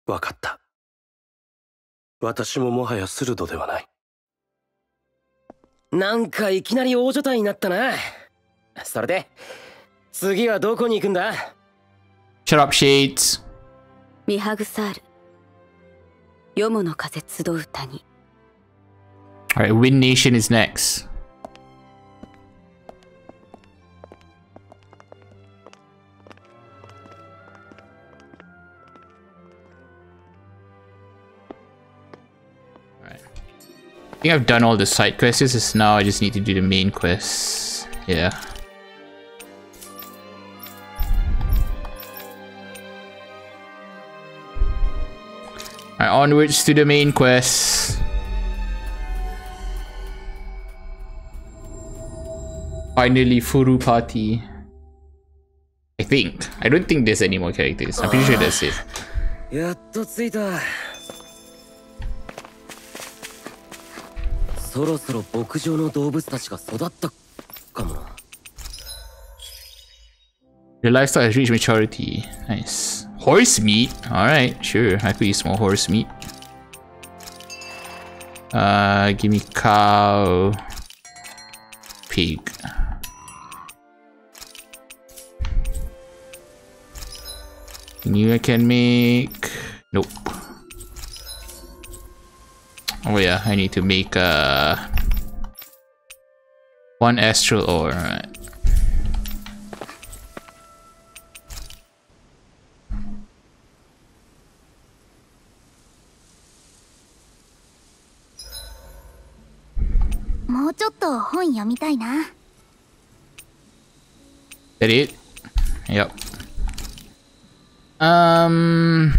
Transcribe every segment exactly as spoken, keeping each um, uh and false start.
わかった。私ももはや鋭ではない。なんかいきなり大所帯になったな。それで次はどこに行くんだ？ Shut up, Shades. ミハグサール。ヨモの風集う谷。 Alright, Wind Nation is next. Alright. I think I've done all the side quests. It's now I just need to do the main quests. Yeah. Alright, onwards to the main quest. Finally, Furu Party. I think. I don't think there's any more characters. I'm pretty sure that's it. やっと着いた。そろそろ牧場の動物たちが育ったかもな。 Your lifestyle has reached maturity. Nice. Horse meat? Alright, sure. I could use more horse meat. Uh, give me cow. Pig. New I can make... Nope. Oh yeah, I need to make uh, one astral ore. Alright. That it? Yep. Um,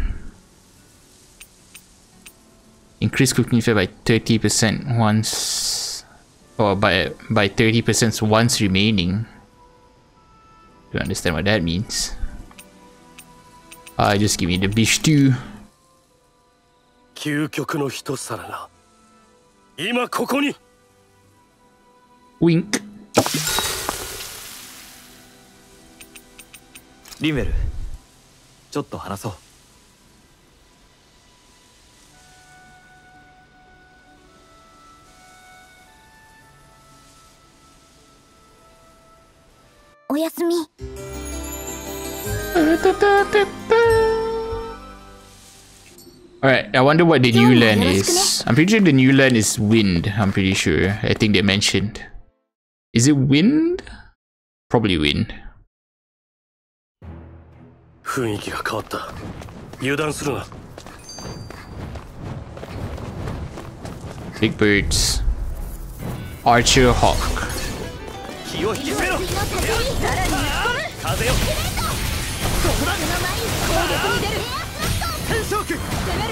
increase cooking effect by thirty percent once, or by by thirty percent once remaining. Don't understand what that means. Uh, just give me the beef stew. 究極の一皿が今ここに。 Wink. リンウェル、ちょっと話そう。 おやすみ。 Alright, I wonder what the new land is. I'm pretty sure the new land is wind. I'm pretty sure. I think they mentioned. Is it wind? Probably wind. 雰囲気が変わった。油断するな。 Big birds. Archer hawk. 気を引き締めろ。風よ。天正区。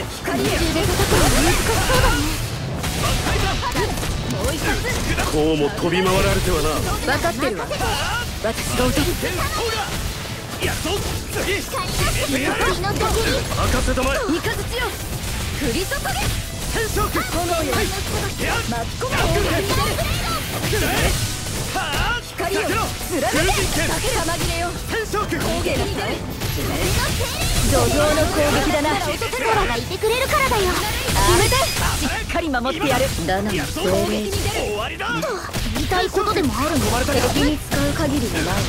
こうも飛び回られてはな。 分かってるわ。私が踊る。 やっと次。任せたまえ。 三日月よ。降り注げ。 天正区。 炎よ。巻き込む方が出る。光を貫け。玉切れよ。 天正区。 攻撃なさい。土壌の攻撃だな。 空がいてくれるからだよ。 決めて。しっかり守ってやる。ダナの精霊。 終わりだ。 言いたいことでもあるの？ 敵に使う限りはない。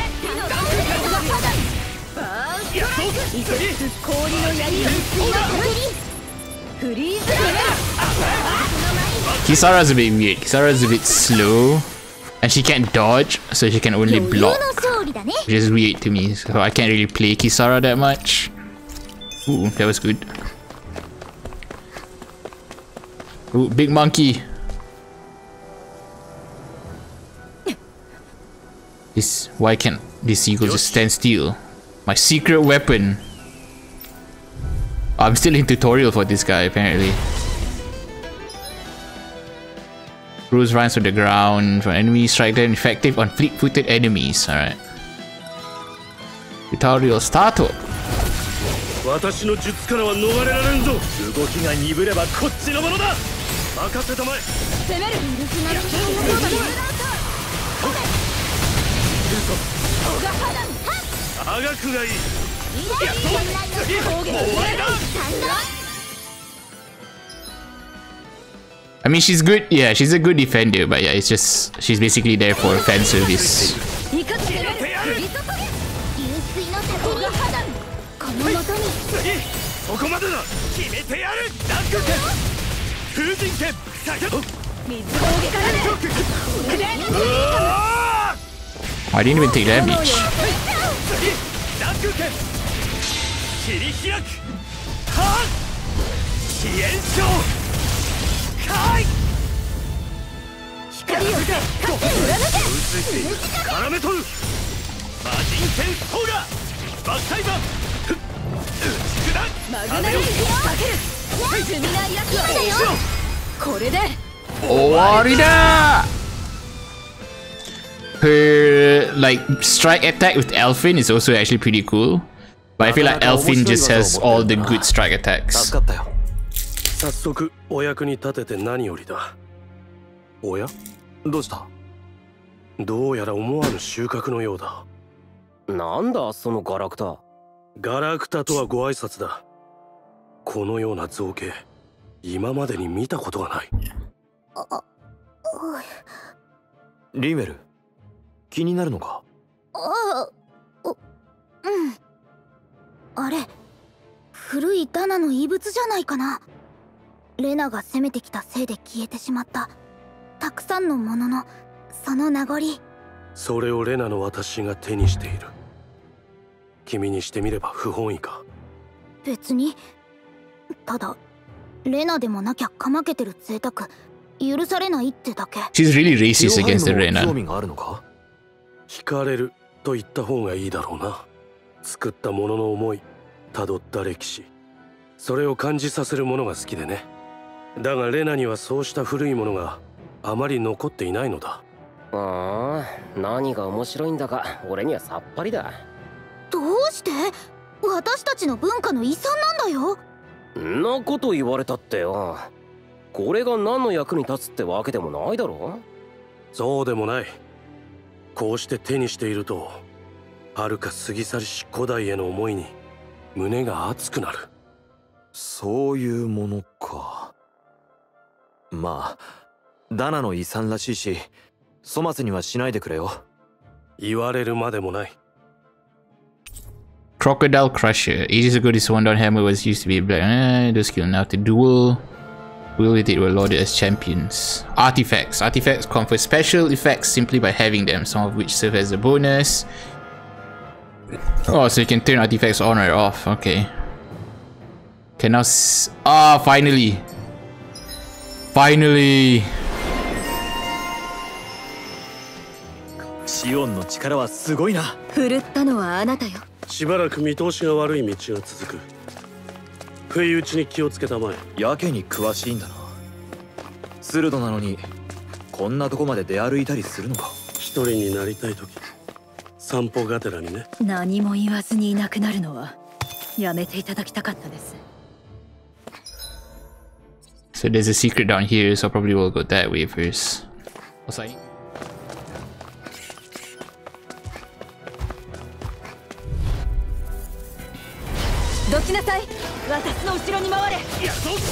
移設氷の槍よ。フリーズ。 Kisara's a bit weird. Kisara's a bit slow. And she can't dodge, so she can only block. Which is weird to me, so I can't really play Kisara that much. Ooh, that was good. Ooh, big monkey. This, why can't this eagle just stand still? My secret weapon. I'm still in tutorial for this guy apparently. Bruce runs to the ground from enemies, strike them effective on fleet-footed enemies. Alright. Tutorial start. 私の術からは逃れられんぞ。動きが鈍ればこっちのものだ。任せたまえ。 攻める。 あがくがいい。 I mean, she's good. Yeah, she's a good defender, but yeah, it's just she's basically there for fan service. そこまでだ。決めてやる。ダンク剣。風神剣。先ほど。水攻撃からね。 I didn't even take damage. ダンク剣。切り開く。はっ。支援将。かい。光を勝って裏抜け。絡め取る。魔人剣ソーラ。バックタイマー。マグナリーかける。ジュミナイアクアだよ。これで終わりだ。Her like strike attack with Elfin is also actually pretty cool, but I feel like Elfin just has all the good strike attacks. 早速お役に立てて何よりだ。おや？ どうした？ どうやら思わぬ収穫のようだ。 なんだそのガラクタ。 ガラクタとはご挨拶だ。このような造形、今までに見たことがない。 リメル、気になるのか？ ああ、うん。あれ、古いダナの遺物じゃないかな。レナが攻めてきたせいで消えてしまったたくさんのもののその名残。 それをレナの私が手にしている。君にしてみれば不本意か？ 別に。ただレナでもなきゃかまけてる贅沢許されないってだけ。 She's really racist against the Rena. 興味があるのか？ 惹かれると言った方がいいだろうな。作ったものの思い、辿った歴史、それを感じさせるものが好きでね。だがレナにはそうした古いものがあまり残っていないのだ。 ああ、何が面白いんだか俺にはさっぱりだ。 どうして？私たちの文化の遺産なんだよ。 んなこと言われたってよ。これが何の役に立つってわけでもないだろ。 そうでもない。こうして手にしていると、遥か過ぎ去りし古代への思いに胸が熱くなる。 そういうものか。まあダナの遺産らしいし、粗末にはしないでくれよ。 言われるまでもない。 Crocodile Crusher. Ages ago, this one-down hammer was used to be black. Eh, the skill now to duel. Duel with it were lauded as champions. Artifacts. Artifacts confer special effects simply by having them, some of which serve as a bonus. Oh, so you can turn artifacts on or off. Okay. Can now s- Ah, finally! Finally! シオンの力はすごいな。 振るったのはあなたよ。 しばらく見通しが悪い道が続く。不意打ちに気をつけたまえ。 やけに詳しいんだな。鋭なのにこんなとこまで出歩いたりするのか。 一人になりたい時、散歩がてらにね。 何も言わずにいなくなるのはやめていただきたかったです。 So there's a secret down here, so probably we'll go that way first. Also, I- どきなさい。私の後ろに回れ。 やっと。 ど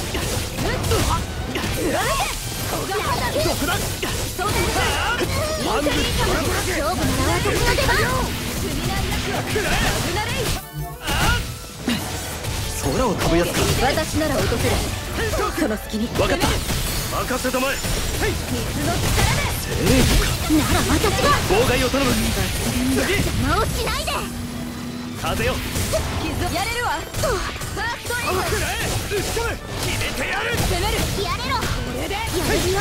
こだ。そうです。 ワンズ。 勝負なら私の出番。 空を飛ぶやつか。 私なら落とせる。その隙に。 分かった。 任せたまえ。 水の力で。 なら私が妨害を頼む。 邪魔をしないで。 風よ。 やれるわ。ファーストエイム。 決めてやる。 攻める。 やれろ。 これで。 やるよ。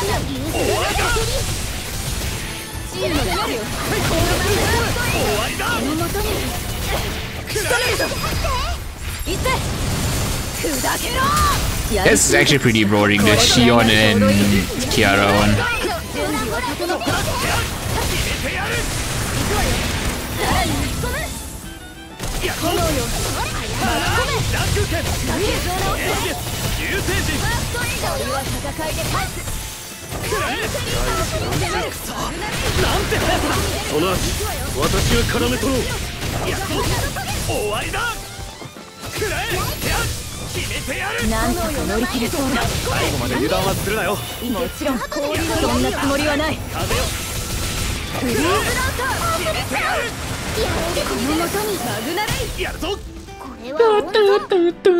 チームの攻めるよ。 終わりだ。 この元に仕留めるぞ。いって砕けろ。 This is actually pretty boring, the Shion and Kiara one. 準備は整った。決めてやる。さらに打ち込む。炎よ。巻き込め。 ダンク剣。 打球を直す。 流星陣。 ファーストエイド。俺は戦いで返す。攻める。 その足、私が絡め取ろう。 終わりだ。くらえ。決めてやる。 なんとか乗り切れそうだ。 最後まで油断はするなよ。 もちろん氷のそんなつもりはない。 風よ。 フリーズランター決めてやる。 この元にマグナレイ。 やるぞ。 これは本当。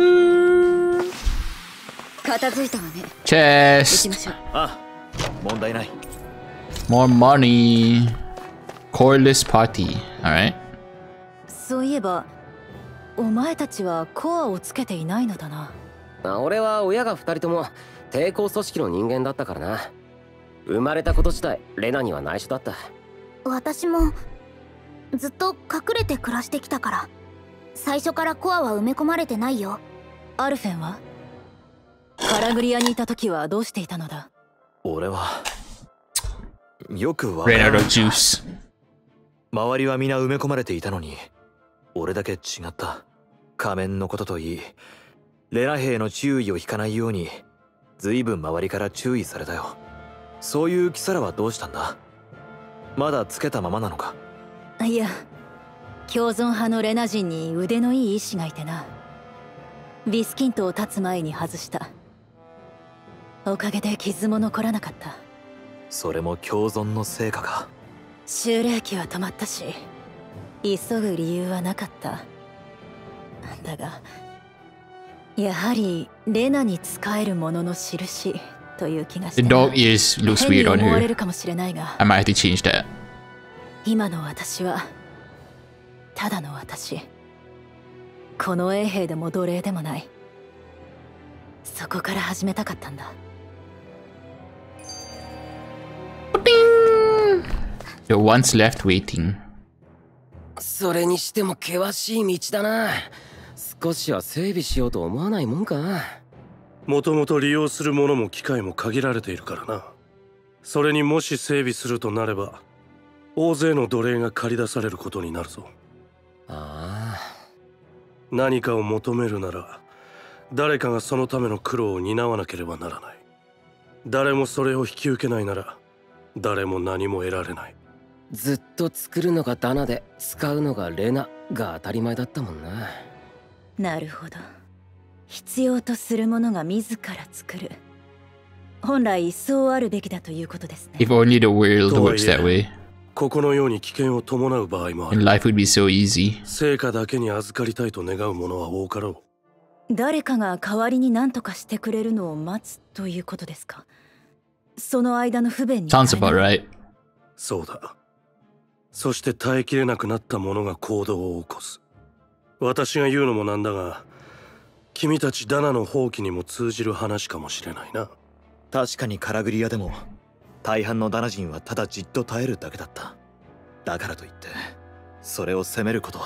片付いたわね。行き Chest. ましょう。 ああ、問題ない。 More money. Coreless party. Alright. そういえばお前たちはコアをつけていないのだな。 俺は親が二人とも抵抗組織の人間だったからな。生まれたこと自体レナには内緒だった。 私もずっと隠れて暮らしてきたから、最初からコアは埋め込まれてないよ。 アルフェンはカラグリアにいた時はどうしていたのだ。 俺はよくわか Ran ら out ない of juice. 周りは皆埋め込まれていたのに、俺だけ違った。仮面のことといい、レナ兵の注意を引かないように随分周りから注意されたよ。そういうキサラはどうしたんだ。まだつけたままなのか。 いや、共存派のレナ人に腕のいい医師がいてな。ビスキントを立つ前に外した。おかげで傷も残らなかった。 それも共存の成果か。 修霊期は止まったし、急ぐ理由はなかった。だがやはりレナに仕えるものの印という気がし The てな。 dog ears looks 変に weird on 思われ her. るかもしれないが、 I might have to change that. 今の私はただの私。この衛兵でも奴隷でもない。そこから始めたかったんだ。 The ones left waiting. それにしても険しい道だな。少しは整備しようと思わないもんか。 もともと利用するものも機械も限られているからな。それにもし整備するとなれば、大勢の奴隷が駆り出されることになるぞ。 ああ、 何かを求めるなら、誰かがそのための苦労を担わなければならない。誰もそれを引き受けないなら、誰も何も得られない。 ずっと作るのがダナで使うのがレナが当たり前だったもんな。 なるほど。必要とするものが自ら作る。本来そうあるべきだということですね。 If only the world works that way. ここのように危険を伴う場合もあ And る。 life would be so easy. 成果だけに預かりたいと願う者は多かろう。 誰かが代わりに何とかしてくれるのを待つということですか。その間の不便に Sounds about right. そうだ。そして耐えきれなくなった者が行動を起こす。私が言うのもなんだが、君たちダナの放棄にも通じる話かもしれないな。 確かにカラグリアでも大半のダナ人はただじっと耐えるだけだった。だからといってそれを責めることは。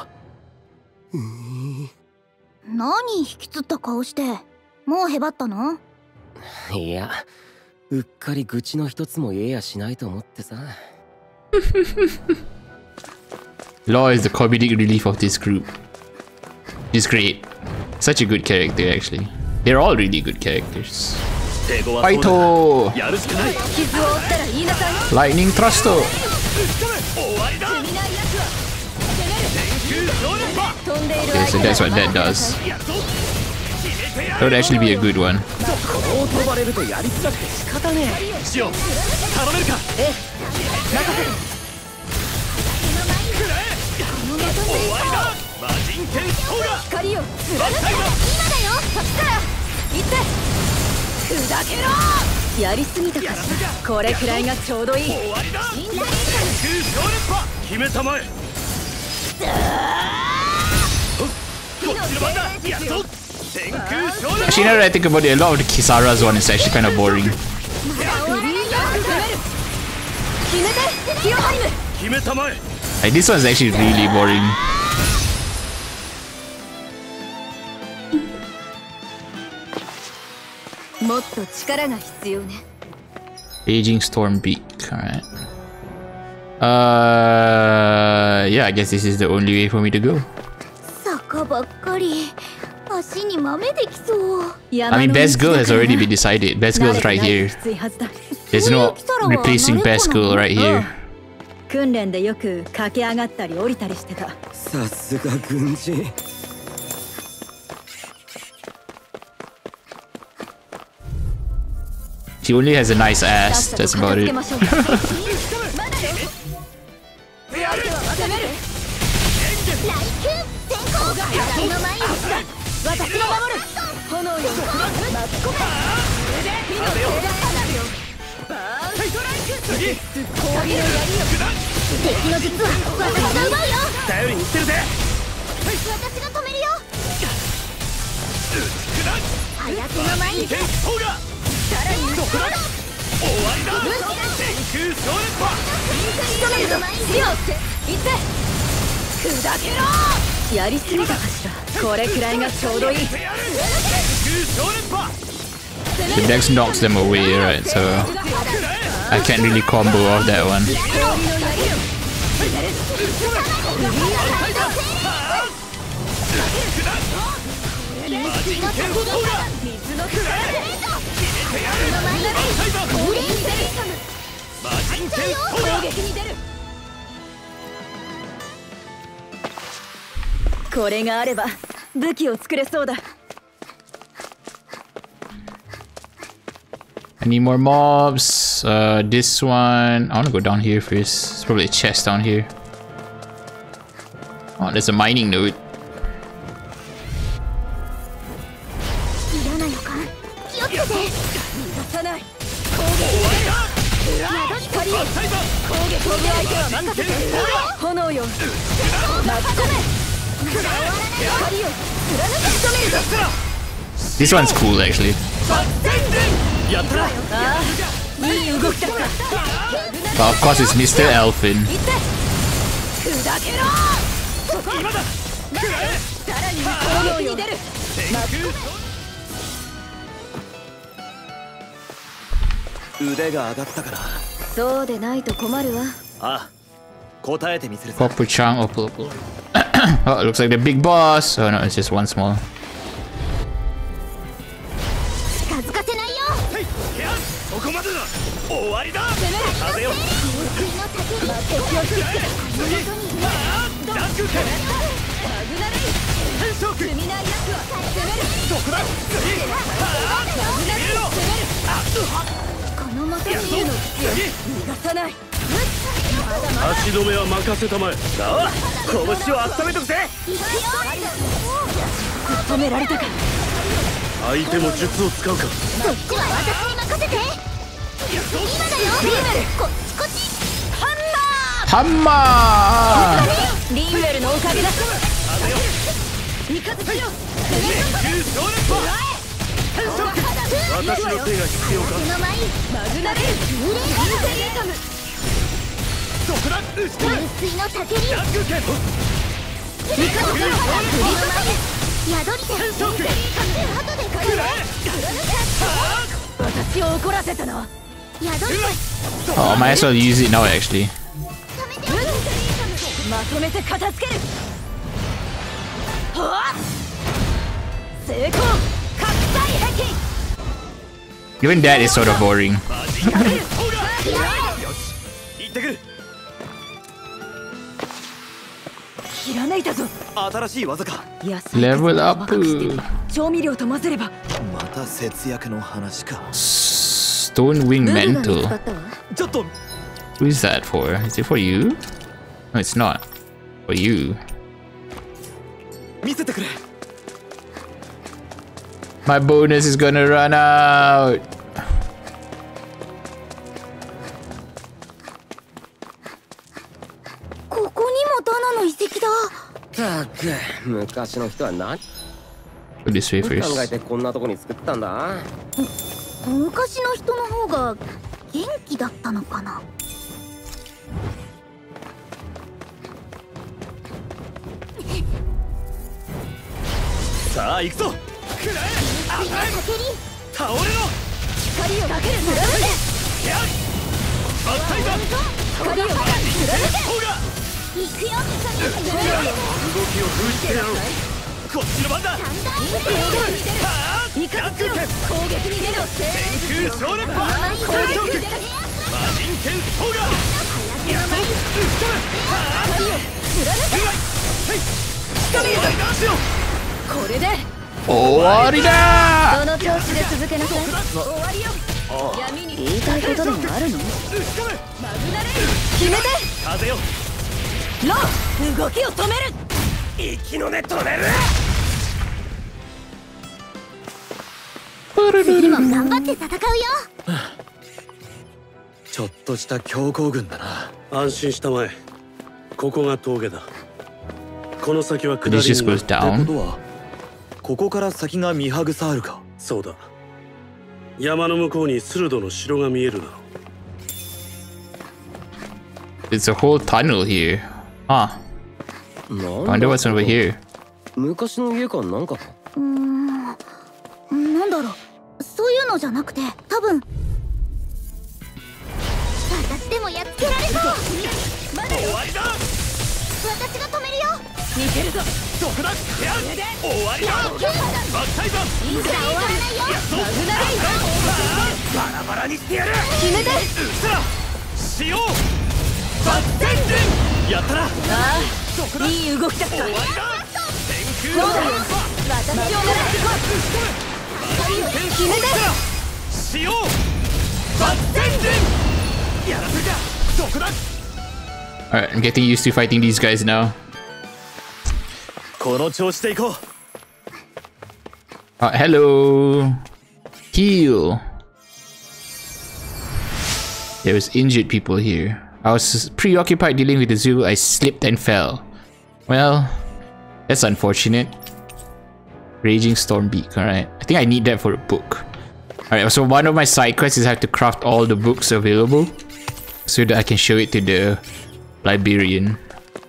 何引きつった顔して。もうへばったの？ いや、うっかり愚痴の一つも言えやしないと思ってさ。 Law is the comedic relief of this group. He's great. Such a good character, actually. They're all really good characters. Kaito! やるしかない。 傷を負ったら言いなさい。 Lightning Thrust! 終わりだ。 踏みないやつは天空上連覇。 飛んでいる Okay, so that's what that does. やるぞ。決めてや That る。 would actually be a good one. こう飛ばれるとやりづらくて仕方ねえ。 しよう。頼めるか。 ええ、任せる。 くらえ。終わりだ。魔人剣ソーラ。 光を貫バッタイだ。 今だよ。そしたら行って砕けろ。やりすぎたかしら。これくらいがちょうどいい。 終わりだ。天空上連覇。 決めたまえ。 こっちの番だ。やるぞ。天空上連 Actually, now that I think about it, a lot of the Kisara's one is actually kind of boring. フリーヤー攻める。決めてティオハリム。 決めたまえ。 Like, this one's actually really boring. もっと力が必要ね。 Aging Stormbeak, alright. Uh, yeah, I guess this is the only way for me to go. 坂ばっかり。足に豆できそう。 I mean, Best Girl has already been decided. Best Girl's right here. There's no replacing Best Girl right here. 訓練でよく駆け上がったり降りたりしてた。 さすが軍人。 She only has a nice ass. That's about it. 敵の術は私が奪うよ。 頼りにしてるぜ。 私が止めるよ。早くの前にさらに終わりだ。天空総連覇。仕留めるぞ。強っていって砕けろ。 やりすぎたかしら。これくらいがちょうどいい。 The Dex knocks them away, right? So I can't really combo off that one. Any more mobs? Uh, this one. I want to go down here first. There's probably a chest down here. Oh, there's a mining node. This one's cool actually. But of course it's Mister Elfin. Proper chunk. Oh, pull, pull. Oh, it looks like the big boss. Oh no, it's just one small. Hammer! リンウェルのおかげだ。味方しろ。私の手が必要か。マグナレール。そこだ。噴水のたけり。味方しろ。宿りて。後で帰れ。私を怒らせたの。宿りて。Oh, I might as well use it now actually. Even that is sort of boring. Level up. Stone Wing Mantle. Who is that for? Is it for you? No, it's not. For you. My bonus is gonna run out. Go this way first. 昔の人の方が元気だったのかな。さあ行くぞ。倒れろ。光をかける。貫け。バッタイだ。光をかける。行くよ。動きを封じてやろう。こっちの番だ。味方強く攻撃に出ろ。天空総連覇。魔人剣ソーガ。 これで終わりだその調子で続けなさい。終わりよ。闇に言いたいことでもあるの？マグナレ決めて。 風よ。 ロー動きを止める。 息の根止める。 次も頑張って戦うよ。 ちょっとした強行軍だな。 安心したまえ。ここが峠だ。この先は下り This just にな goes る。 って down. ことはここから先がミハグサールか。 そうだ。山の向こうにスルドの城が見えるだろう。 It's a whole tunnel here. Huh. Wonder what's over here. 昔の家かなんかか。 うーん、なんだろう。そういうのじゃなくて、多分私でもやっつけられそう。まだよ。私が止めるよ。 似てるぞ。 どこだ。終わりだ。バッタイザー。 いいから終わらないよ。 マグナレバラバラにしてやる。 決めて。 うつらしよう。バッテンジン。やったな。 ああ、いい動きだった。 終わりだ。天空のそうだよ。私を狙ってこい。決めて。 しよう。バッテンジン。やらせるか。どこだ。 Alright, I'm getting used to fighting these guys now. この調子でいこう。 Oh, hello. Heal. There was injured people here. I was preoccupied dealing with the zoo. I slipped and fell. Well, that's unfortunate. Raging Storm Beak. Alright. I think I need that for a book. Alright, so one of my side quests is I have to craft all the books available so that I can show it to the librarian.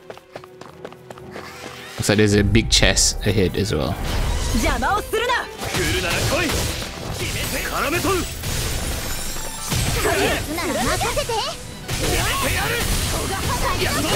Looks like there's a big chest ahead as well. 邪魔をするな。 来るなら来い。決めて絡めとる。 なら任せて。 決めてやる。やるぞ。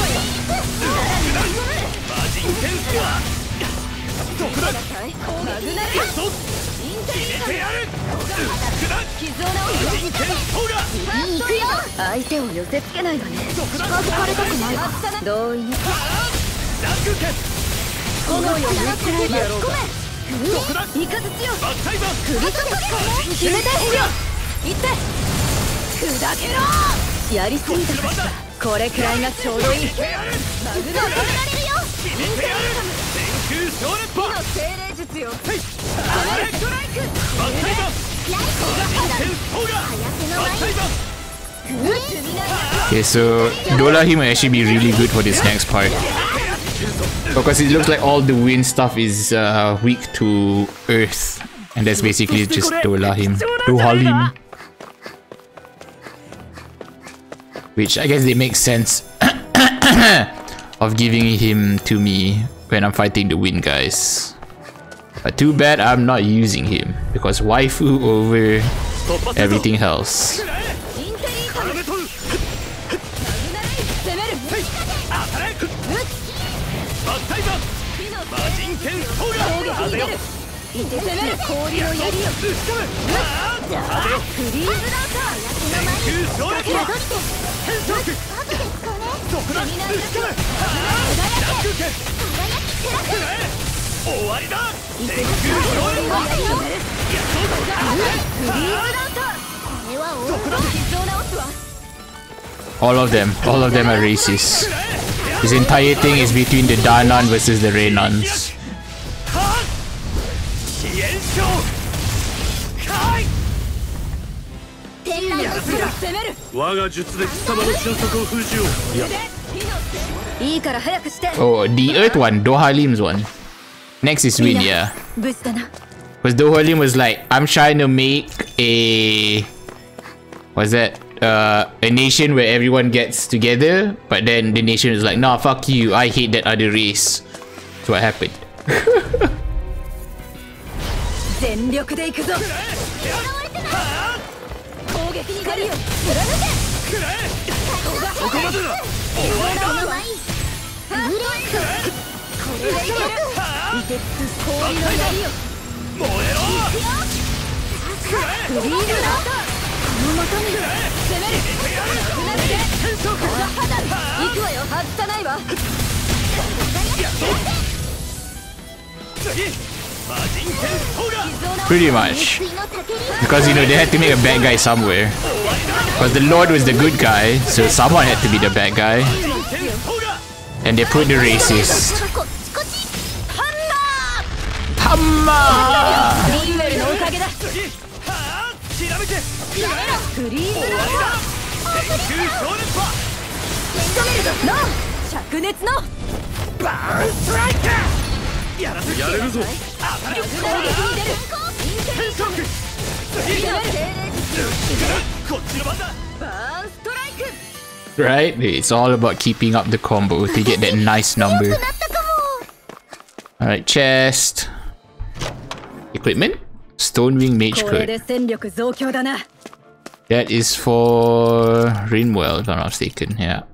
マジンテンスはどこだ。 マグナレやっと決めてやる。 傷を治す。 マジンテンストがいい行くよ。 相手を寄せつけないわね。 近づかれたくないわ。 同意ね。 ラクケン。 炎よりくらいでやろうか。 どこだ。 イカズチよ。 バッタイザー。 首と決めて。行って砕けろ。やりすぎたかしら。これくらいがちょうどいい。マグナレ止められるよ。 決めてやる。天空小熱波。 の精霊術よ。 ストライク。バッタイザー。マジンテンストがバッタイザー。 Okay, so Dolahim will actually be really good for this next part. Because it looks like all the wind stuff is uh, weak to earth. And that's basically just Dolahim. Dolahim. Which I guess it makes sense of giving him to me when I'm fighting the wind guys. But too bad I'm not using him. Because waifu over everything else. いて攻める氷の槍よ。フリーズラウター。 だけどどって後で使うね。 終わりだ。 いて氷の槍よ。フリーズラウター。 これは俺傷を治すわ。 All of them, all of them are racist. This entire thing is between the Danan versus the Renans. 天雷の術。 攻める。 我が術で貴様の俊足を封じよう。いや、 いいから早くして。 Oh, the Earth one, Dohalim's one. Next is Wind, yeah. 無事だな。 Because Dohalim was like, I'm trying to make a... What's that? Uh, a nation where everyone gets together, but then the nation is like, nah, fuck you, I hate that other race. That's what happened. 全力で行くぞ。攻撃に狩りを貫け。 ここまでだ。終わりだ。 これでいける。 いてつ氷の槍よ。 燃えろ。 フリーズラウター。 のもとに攻めるなって行くわよ外さないわ Pretty much. Because, you know, they had to make a bad guy somewhere. Because the Lord was the good guy, so someone had to be the bad guy. And they put the racist. Hammer! リンウェルのおかげだフリーズラー仕留めるぞノン灼熱のバーンストライクやれるぞ攻撃に出る天職こっちの番だバーンストライク Right? It's all about keeping up the combo to get that nice number. Alright, chest. Equipment? Stonewing Mage これ Code. で戦力増強だな That is for Rinwell, if I'm not mistaken, yeah.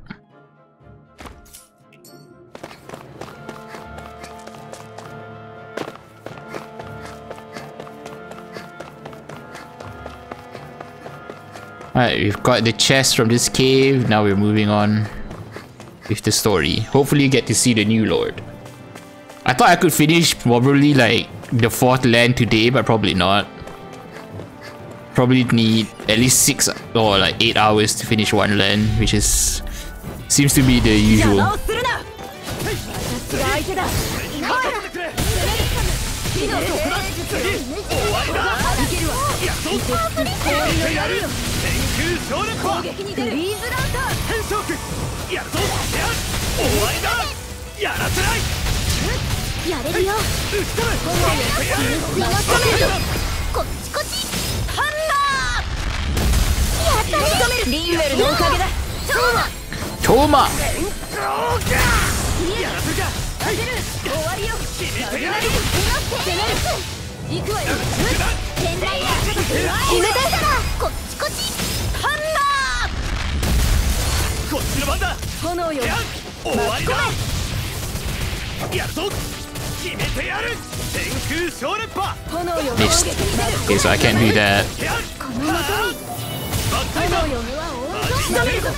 Alright, we've got the chest from this cave. Now we're moving on with the story. Hopefully you get to see the new lord. I thought I could finish probably like the fourth land today, but probably not. Probably need at least six or like eight hours to finish one land, which is seems to be the usual. 邪魔をするな私が相手だ火の底だいけるわ氷の槍よ攻撃に出るフリーズランターやるぞ終わりだやらせないやれるよこっちこっちハンマーやったねリンウェルのおかげだトーマ Toma! やらせるか当てる終わりよ決めてやる攻める行くわよ天雷や決めてこっちこっちハンマーこっちの番だ炎よ終わりだやるぞ決めてやる天空小熱波炎よ Missed. Okay, so I can't do that. このもとに炎よ仕留めるぞ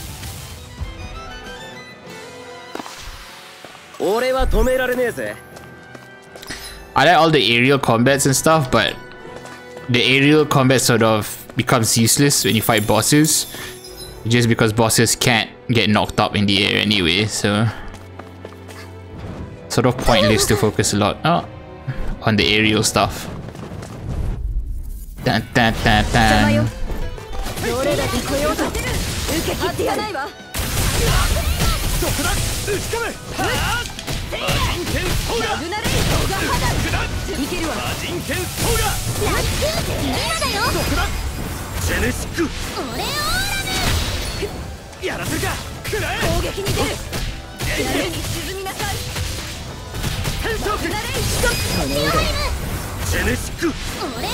俺は止められねえぜ I like all the aerial combats and stuff, but the aerial combat sort of becomes useless when you fight bosses. Just because bosses can't get knocked up in the air anyway, so sort of pointless to focus a lot oh, on the aerial stuff. Dun, dun, dun, dun. どれだけ来ようと受け切ってやないわどこだ打ち込めマジンケンソーガラグナレイソーガ肌いけるわマジンケンソーガラック今だよどこだジェネシック俺オーラムやらせるかくらえ攻撃に出る闇に沈みなさい天速ラグナレイジェネシック俺オーラ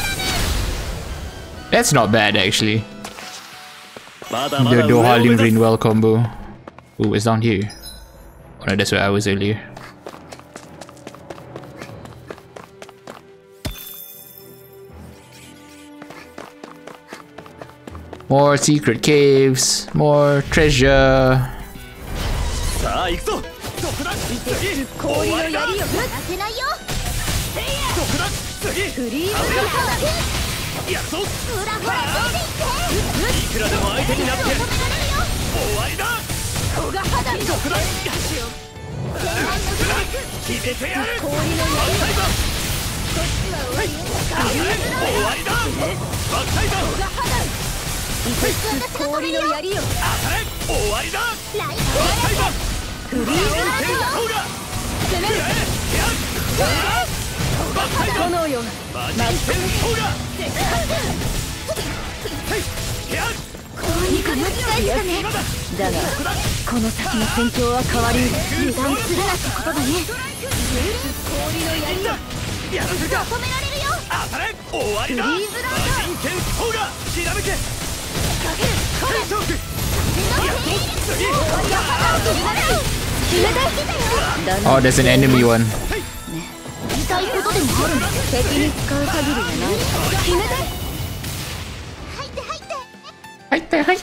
ム That's not bad actually. まだ The まだ Doha 上を目 Ling 指す Rinwell combo. Ooh, it's down here. Oh no, that's where I was earlier. More secret caves, more treasure. さあ行くぞどこだ次氷の槍よやらせないよどこだ次フリーズランターやるぞ裏ほら出ていっていくらでも相手になってやる終わりだ小が肌にどこだ決めてやる氷の槍よこっちは終わりよ終わりだバックサイド小が肌氷の槍よ当たれ終わりだライバックサイドフリーズランターそうだ攻めるバックサイド炎よマジンケンそうだいいかな使えてたねだがこの先の戦況は変わり油断するなってことだね氷の槍よやらせるか止められるよ当たれ終わりだフリーズランターマジンケンそうだひらめけかけるこれ天速終わりが肌を決めてだ Oh, there's an enemy one. 言いたいことでもあるんだ敵に使う限りはない決めて入って入って。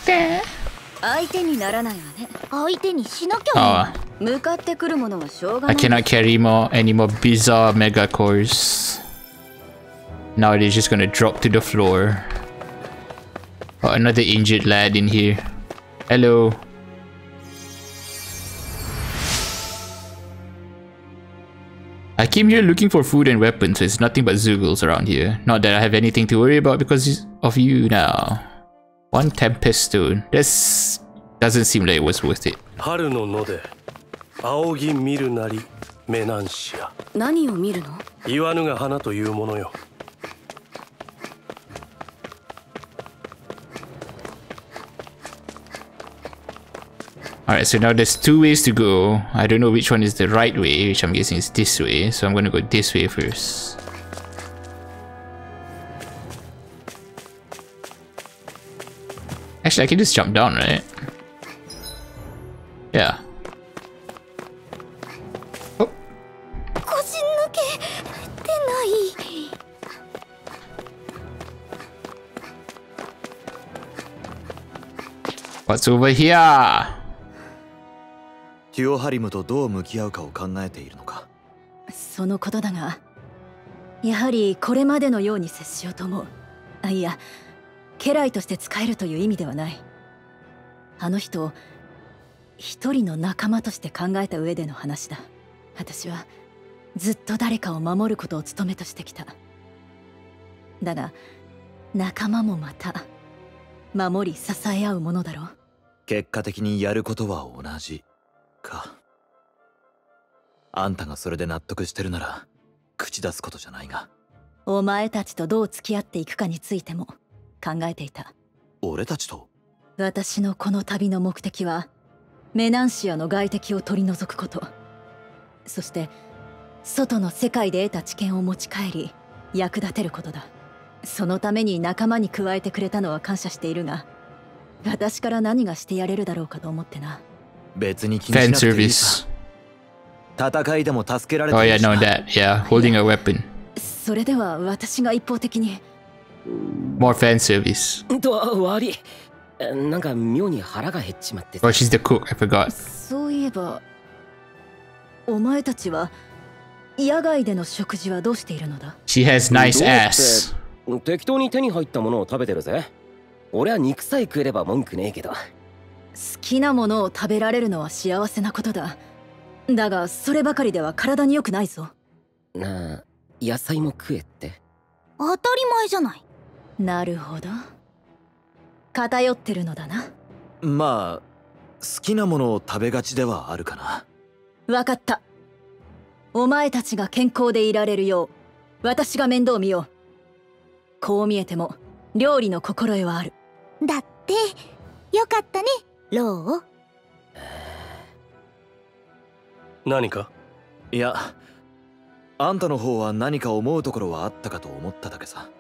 相手にならないわね。相手にしなきゃ。 Oh. 向かってくるものはしょうがな I い。 cannot carry more any more bizarre mega cores. Now they're just gonna drop to the floor. Oh, another injured lad in here. Hello. I came here looking for food and weapons, so it's nothing but Zoogles around here. Not that I have anything to worry about because of you now. One Tempest Stone. This doesn't seem like it was worth it. 春の野で仰ぎ見るなりメナンシア。 何を見るの？ 言わぬが花というものよ。 Alright, so now there's two ways to go. I don't know which one is the right way, which I'm guessing is this way. So I'm gonna go this way first. Actually, I can just jump down, right? Yeah. Oh. What's over here? テュオハリムとどう向き合うかを考えているのか。 そのことだが、やはりこれまでのように接しようと思う。あ、いや、家来として使えるという意味ではない。あの人を一人の仲間として考えた上での話だ。私はずっと誰かを守ることを務めとしてきた。だが仲間もまた守り支え合うものだろう。 結果的にやることは同じか。あんたがそれで納得してるなら口出すことじゃないが。 お前たちとどう付き合っていくかについても考えていた。 俺たちと？ 私のこの旅の目的はメナンシアの外敵を取り除くこと。そして外の世界で得た知見を持ち帰り役立てることだ。そのために仲間に加えてくれたのは感謝しているが、私から何がしてやれるだろうかと思ってな。 別に気にしなくていいさ。戦いでも助けられてるしな。 Oh yeah, know that. Yeah, holding a weapon. それでは私が一方的に More fan service. と悪い。なんか妙に腹が減っちまって。 Oh, she's the cook. I forgot. そういえばお前たちは野外での食事はどうしているのだ？ She has nice ass. 適当に手に入ったものを食べてるぜ。俺は肉さえ食えれば文句ねえけど。 好きなものを食べられるのは幸せなことだ。だがそればかりでは体に良くないぞ。 なあ、野菜も食えって。 当たり前じゃない。 なるほど。偏ってるのだな。 まあ好きなものを食べがちではあるかな。 わかった。お前たちが健康でいられるよう私が面倒見よう。こう見えても料理の心得はある。 だってよかったね、ロー。 何か？ いや、あんたの方は何か思うところはあったかと思っただけさ。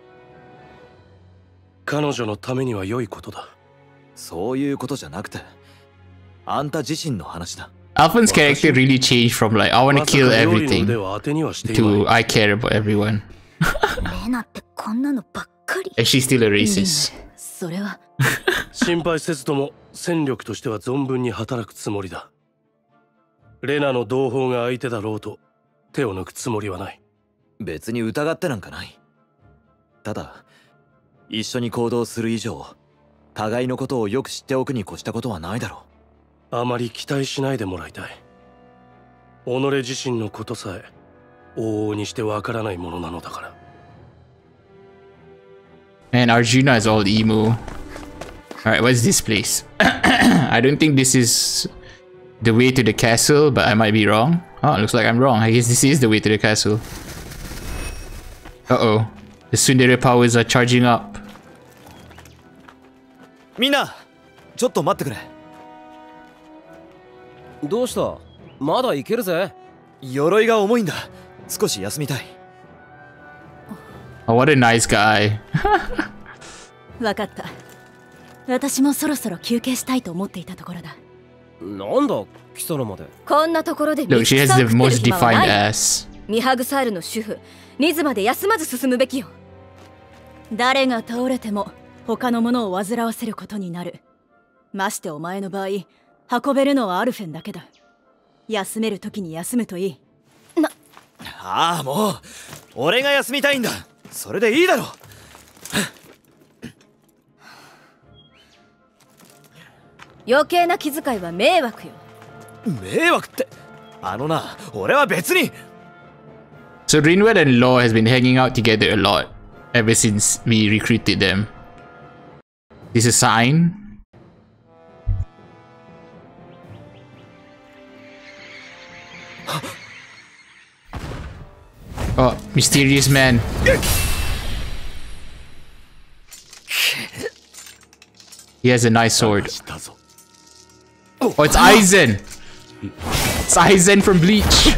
彼女のためには良いことだ。 そういうことじゃなくて、あんた自身の話だ。 Alphan's character really changed from like I want to kill everything to I care about everyone. レナってこんなのばっかり。 And she's still a racist. それは心配せずとも戦力としては存分に働くつもりだ。レナの同胞が相手だろうと手を抜くつもりはない。 別に疑ってなんかない。ただ一緒に行動する以上互いのことをよく知っておくに越したことはないだろう。あまり期待しないでもらいたい。己自身のことさえ往々にしてわからないものなのだから。 Man, Arjuna is all emo. Alright, what's this place? I don't think this is the way to the castle, but I might be wrong. Oh, looks like I'm wrong. I guess this is the way to the castle. Uh-oh. The Tsundere powers are charging up. みんな、ちょっと待ってくれ。 どうした？まだいけるぜ。 鎧が重いんだ。少し休みたい。 Oh, what a nice guy. わかった。私もそろそろ休憩したいと思っていたところだ。 なんだ、貴様まで。 こんなところで Look, she has the most defined ass. ミハグサールの主婦、リズまで休まず進むべきよ。 誰が倒れても他の者を煩わせることになる。ましてお前の場合、運べるのはアルフェンだけだ。休める時に休むといい。 なああ、もう俺が休みたいんだ。それでいいだろ。 余計な気遣いは迷惑よ。 迷惑って、あのな、俺は別に。 So Rinwell and Law has been hanging out together a lot ever since we recruited them. This is a sign. Oh, mysterious man. He has a nice sword. Oh, it's Aizen! It's Aizen from Bleach!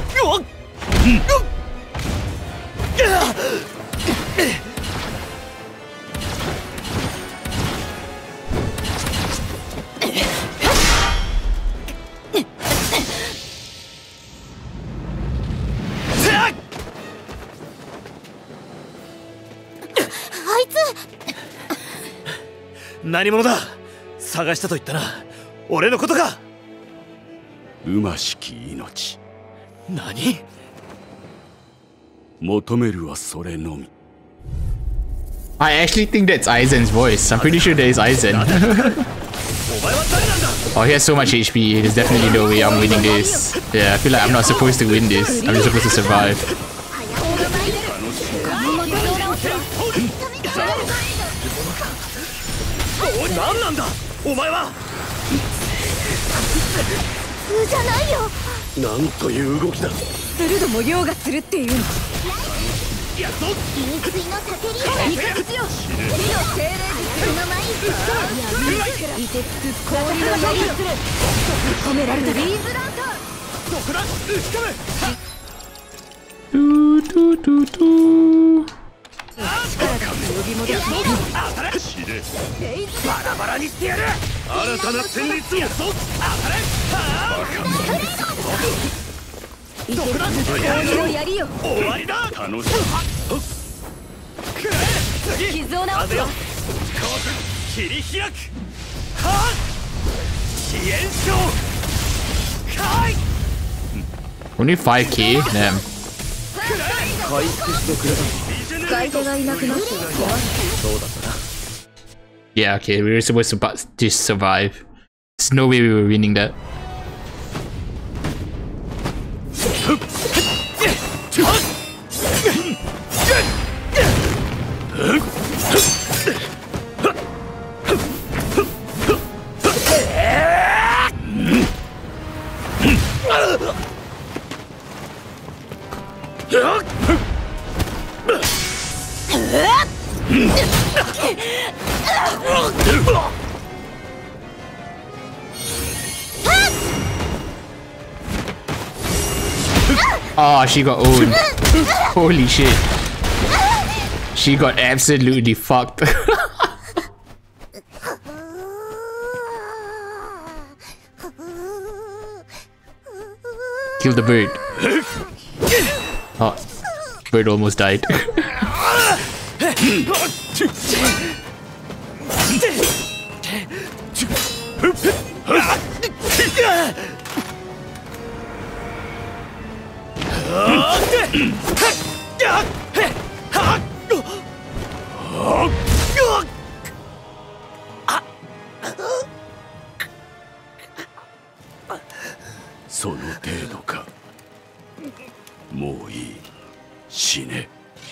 I 何者だ。探したと言ったな。俺のことか。 うましき命。 何？ 求めるはそれのみ。 I actually think that's Aizen's voice. I'm pretty sure that is Aizen. Oh, he has so much H P. There's definitely no way I'm winning this. Yeah, I feel like I'm not supposed to win this. I'm just supposed to survive. 何なんだお前は。 普通じゃないよ。 なんという動きだ。 鋭ど模様がするっていうの。 やっと銀水のたけり味方強よ。火の精霊術のマイスター。いてつく氷の槍を止められた。リーズランター。どこだ。打ち込め。 トゥトゥトゥトゥ。 バラバラにしてやる。新たな戦慄を。当たれ。どこだ。終わりだ。楽しい。次。 傷を直すわ。 切り開く。はっ。支援賞。かい。 Only five K? Damn. 回復してくれた。 使い手がいなくなっては困る。 そうだったな。 Yeah, okay, we were supposed to bu- just survive. There's no way we were winning that. Oh, she got owned. Holy shit. She got absolutely fucked. Kill the bird. Oh, bird almost died. その程度か。もういい。死ね。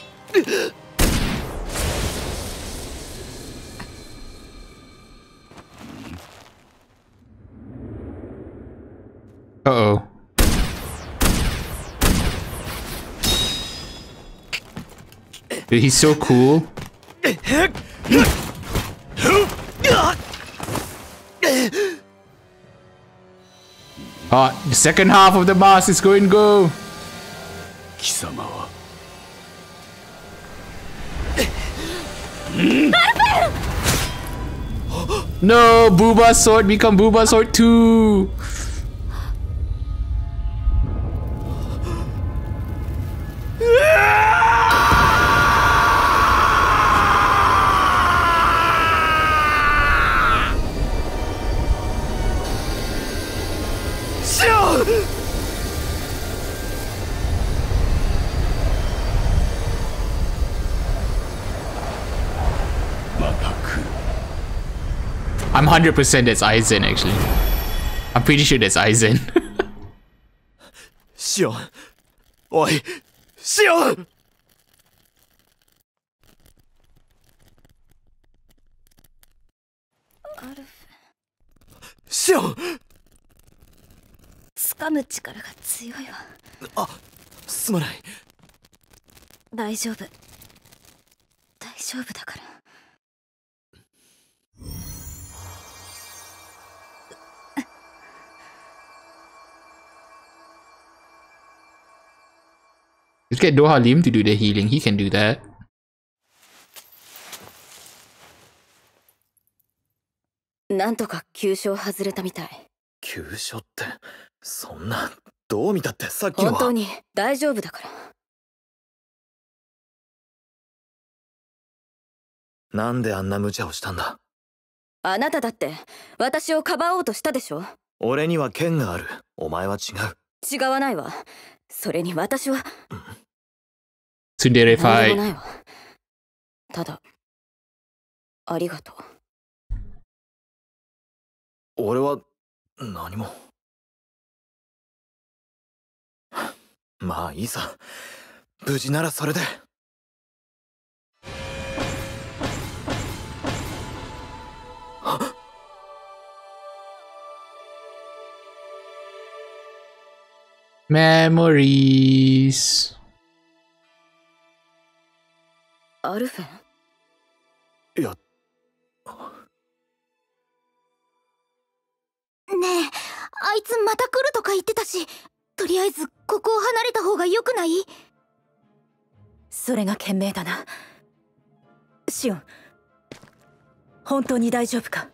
Uh-oh. Dude, he's so cool. Oh, the second half of the mask is going to go. 貴様は。 No, Booba sword become Booba sword two. I'm one hundred percent that's Aizen actually. I'm pretty sure that's Aizen. シオン、おい、シオン。シオン。 掴む力が強いわ。 あ、すまない。 大丈夫。大丈夫だから。 Let's get Dohalim to do the healing. He can do that. なんとか急所外れたみたい。 急所って、そんな、どう見たってさっきのは。 本当に大丈夫だから。 なんであんな無茶をしたんだ。 あなただって私をかばおうとしたでしょ。 俺には剣がある。お前は違う。 違わないわ。それに私は。 Tsundere 何でもな fight. いわ。ただ、ありがとう。 俺は何も。まあいいさ。無事ならそれで。 Memories. アルフェン。 いや。 ねえ、あいつまた来るとか言ってたし、とりあえずここを離れた方が良くない？ それが賢明だな。シオン、本当に大丈夫か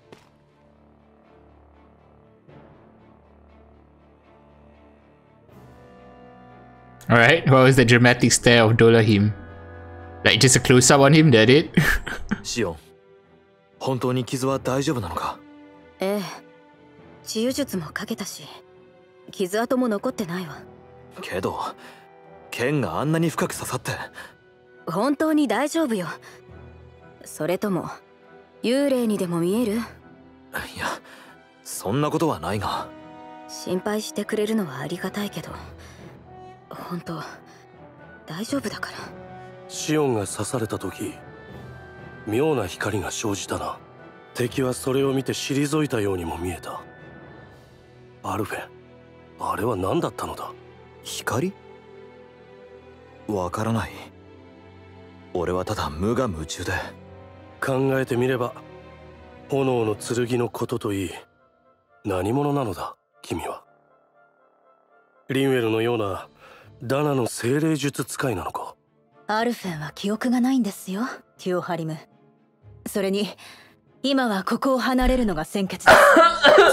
Alright, what was the dramatic stare of Dolahim? Like just a close up on him, that it? シオン、本当に傷は大丈夫なのか？ ええ、治癒術もかけたし、傷跡も残ってないわ。 けど、剣があんなに深く刺さって。 本当に大丈夫よ。それとも幽霊にでも見える？いや、そんなことはないが。 心配してくれるのはありがたいけど、本当大丈夫だから。 シオンが刺された時、妙な光が生じたな。敵はそれを見て退いたようにも見えた。アルフェン、あれは何だったのだ？ 光？わからない。俺はただ無我夢中で。 考えてみれば炎の剣のことといい、何者なのだ君は。リンウェルのようなダナの精霊術使いなのか？ アルフェンは記憶がないんですよ、テュオハリム。それに今はここを離れるのが先決です。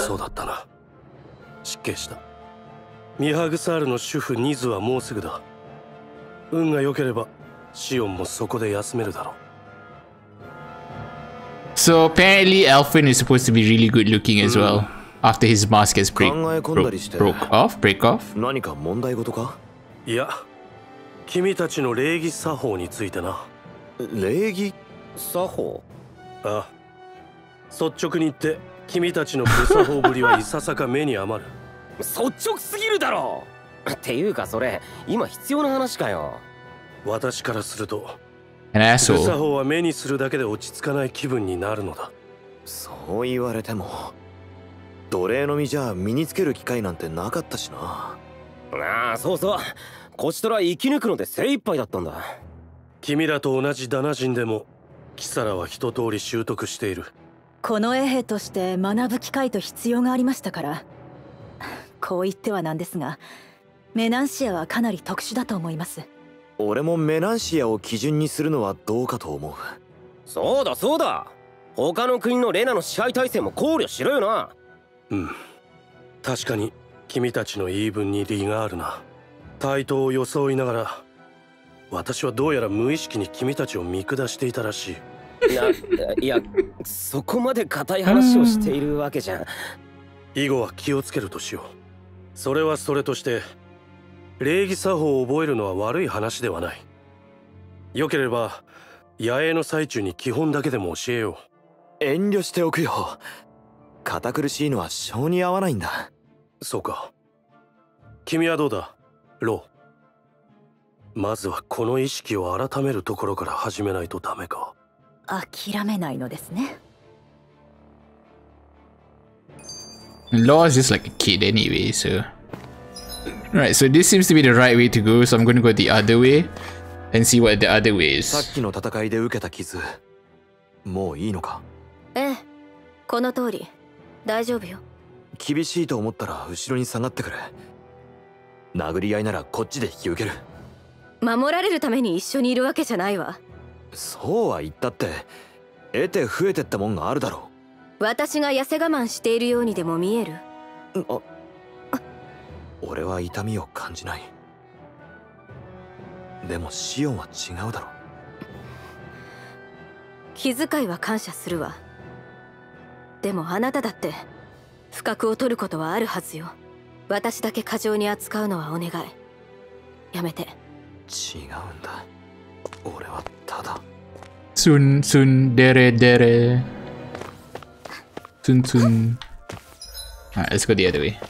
そうだったな。失敬した。ミハグサールの主婦ニズはもうすぐだ。運が良ければシオンもそこで休めるだろう。 So apparently Elfin is supposed to be really good looking as well. After his mask gets break, 考え込んだりして broke, broke off, break off. 何か問題事か？ いや、君たちの礼儀作法についてな。 礼儀作法？ ああ、率直に言って君たちの無作法ぶりはいささか目に余る。 率直すぎるだろ。っていうかそれ今必要な話かよ。 私からすると An 無作 asshole. 法は目にするだけで落ち着かない気分になるのだ。 そう言われても、奴隷の身じゃ身につける機会なんてなかったしな。 ああ、そうそう。こちとら生き抜くので精一杯だったんだ。 君らと同じダナ人でもキサラは一通り習得している。 この衛兵として学ぶ機会と必要がありましたから。こう言ってはなんですが、メナンシアはかなり特殊だと思います。 俺もメナンシアを基準にするのはどうかと思う。 そうだそうだ。他の国のレナの支配体制も考慮しろよな。 うん、確かに君たちの言い分に理があるな。対等を装いながら私はどうやら無意識に君たちを見下していたらしい。 いやいや、そこまで固い話をしているわけじゃん。 以後は気をつけるとしよう。それはそれとして礼儀作法を覚えるのは悪い話ではない。よければ野営の最中に基本だけでも教えよう。 遠慮しておくよ。 堅苦しいのは性に合わないんだ。 そうか。君はどうだ、ロー。まずはこの意識を改めるところから始めないとダメか。 諦めないのですね。 Law is just like a kid anyway, so. Right, so this seems to be the right way to go, so I'm gonna go the other way and see what the other way さっ is. きの戦いで受けた傷、もういいのか？ ええ、この通り大丈夫よ。 厳しいと思ったら後ろに下がってくれ。殴り合いならこっちで引き受ける。 守られるために一緒にいるわけじゃないわ。 そうは言ったって得て増えてったもんがあるだろう。私が痩せ我慢しているようにでも見える？ あ、俺は痛みを感じない。でもシオンは違うだろ。 気遣いは感謝するわ。でもあなただって不覚を取ることはあるはずよ。私だけ過剰に扱うのはお願い。やめて。 違うんだ。俺はただ。 Sun sun dere dere. Sun sun. Alright, let's go the other way.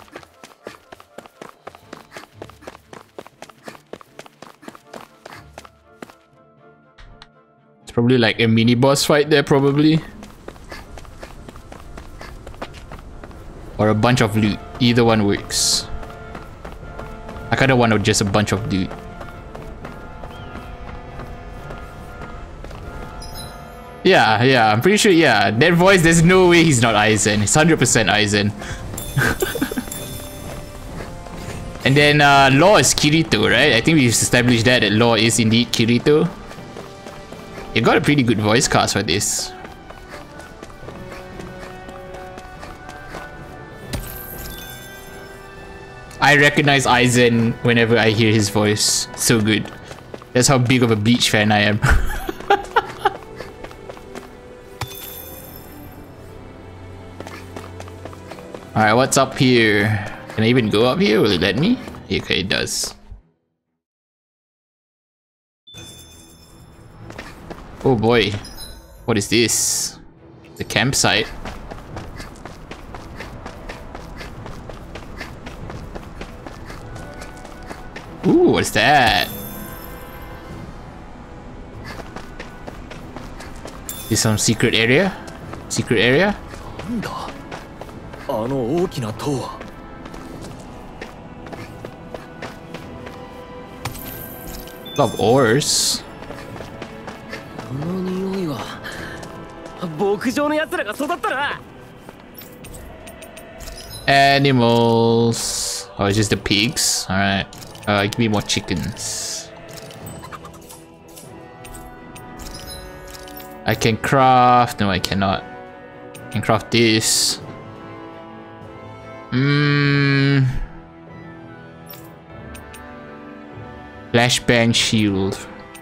It's probably like a mini boss fight there, probably. Or a bunch of loot. Either one works. I kinda want just a bunch of loot. Yeah, yeah, I'm pretty sure, yeah. That voice, there's no way he's not Aizen. It's one hundred percent Aizen. And then, uh, Law is Kirito, right? I think we've established that, that Law is indeed Kirito. You got a pretty good voice cast for this. I recognize Aizen whenever I hear his voice. So good. That's how big of a Bleach fan I am. Alright, what's up here? Can I even go up here? Will it let me? Okay, it does. Oh boy. What is this? The campsite. Ooh, what's that? Is some secret area? Secret area? なんだあの大きな塔は。 Of ores. この匂いは牧場の奴らが育ったな。 Animals. Oh, it's just the pigs. Alright. Uh, give me more chickens. I can craft. No, I cannot. I can craft this. Mmm. Flashbang shield.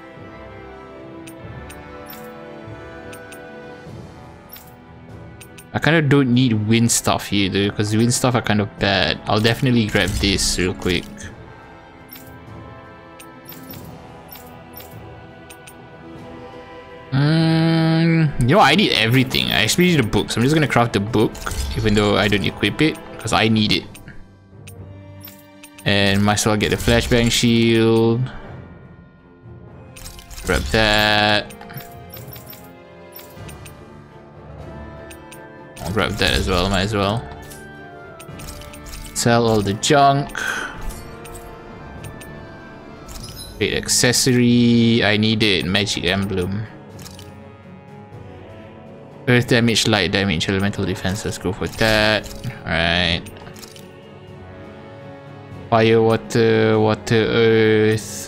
I kind of don't need wind stuff here though, because wind stuff are kind of bad. I'll definitely grab this real quick. Mm, you know, I need everything. I actually need a book, so I'm just gonna craft the book, even though I don't equip it, because I need it. And might as well get the flashbang shield. Grab that. I'll grab that as well, might as well. Sell all the junk. Great accessory. I need it. Magic emblem. Earth damage, light damage, elemental defense. Let's go for that. Alright. Fire, water, water, earth.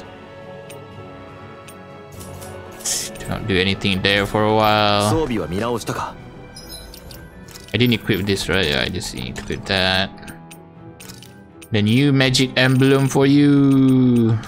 Don't do anything there for a while. I didn't equip this, right? I just equip that. The new magic emblem for you.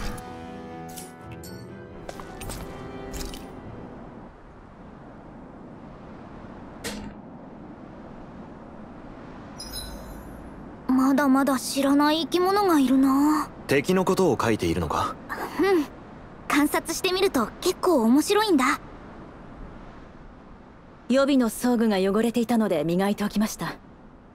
Hmm. 観察してみると結構面白いんだ。 予備の装具が汚れていたので磨いておきました。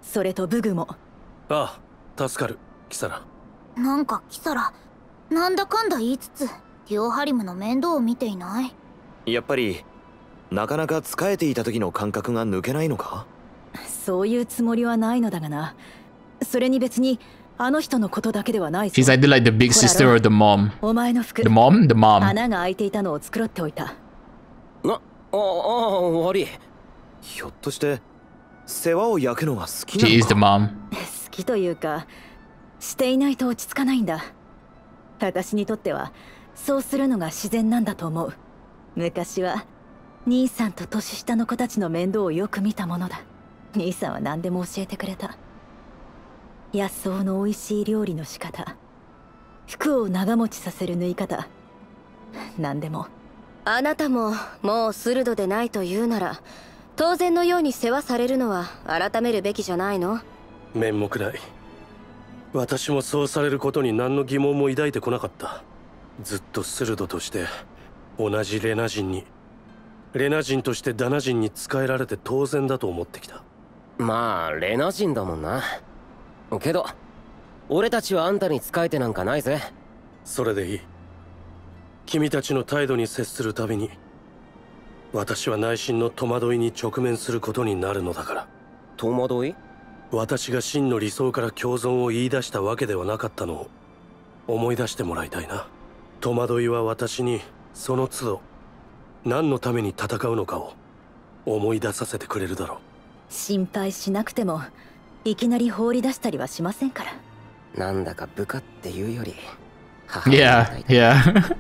それとブグも。 ああ、助かる、キサラ。 なんかキサラ、なんだかんだ言いつつティオハリムの面倒を見ていない。 やっぱりなかなか仕えていた時の感覚が抜けないのか？ そういうつもりはないのだがな。それに別にあの人のことだけではないぞ。 She's either like the big sister or the mom. お前の服、 The mom? The mom. 穴が開いていたのを繕っておいた。 な、ああ、悪い。 ひょっとして世話を焼くのが好きな She の is the か？ mom. 好きというか、していないと落ち着かないんだ。私にとってはそうするのが自然なんだと思う。昔は兄さんと年下の子たちの面倒をよく見たものだ。兄さんは何でも教えてくれた。野草の美味しい料理の仕方、服を長持ちさせる縫い方、何でも。 あなたももう鋭でないというなら、当然のように世話されるのは改めるべきじゃないの？ 面目ない。私もそうされることに何の疑問も抱いてこなかった。ずっと鋭として同じレナ人に、レナ人としてダナ人に仕えられて当然だと思ってきた。 まあレナ人だもんな。けど俺たちはあんたに仕えてなんかないぜ。 それでいい。君たちの態度に接するたびに私は内心の戸惑いに直面することになるのだから。 戸惑い？ 私が真の理想から共存を言い出したわけではなかったのを思い出してもらいたいな。戸惑いは私にその都度何のために戦うのかを思い出させてくれるだろう。 心配しなくてもいきなり放り出したりはしませんから。 なんだか部下っていうより Yeah, yeah.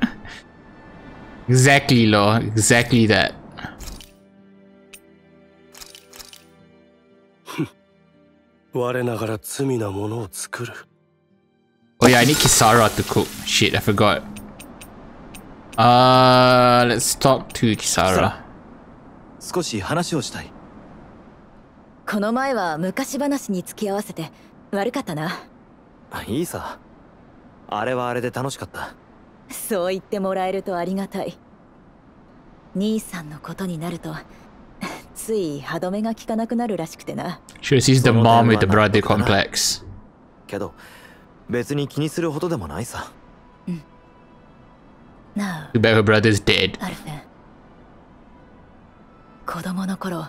Exactly, Law. Exactly that. 我ながら罪なものを作る。 Oh yeah, I need Kisara to cook. Shit, I forgot. Uh, let's talk to Kisara. 少し話をしたい。 この前は昔話に付き合わせて悪かったな。 いいさ。あれはあれで楽しかった。 そう言ってもらえるとありがたい。兄さんのことになるとつい歯止めが効かなくなるらしくてな。 Sure, she's the mom with the brother complex. けど別に気にするほどでもないさ。 なあ、 Too bad her brother's dead. アルフェン、子供の頃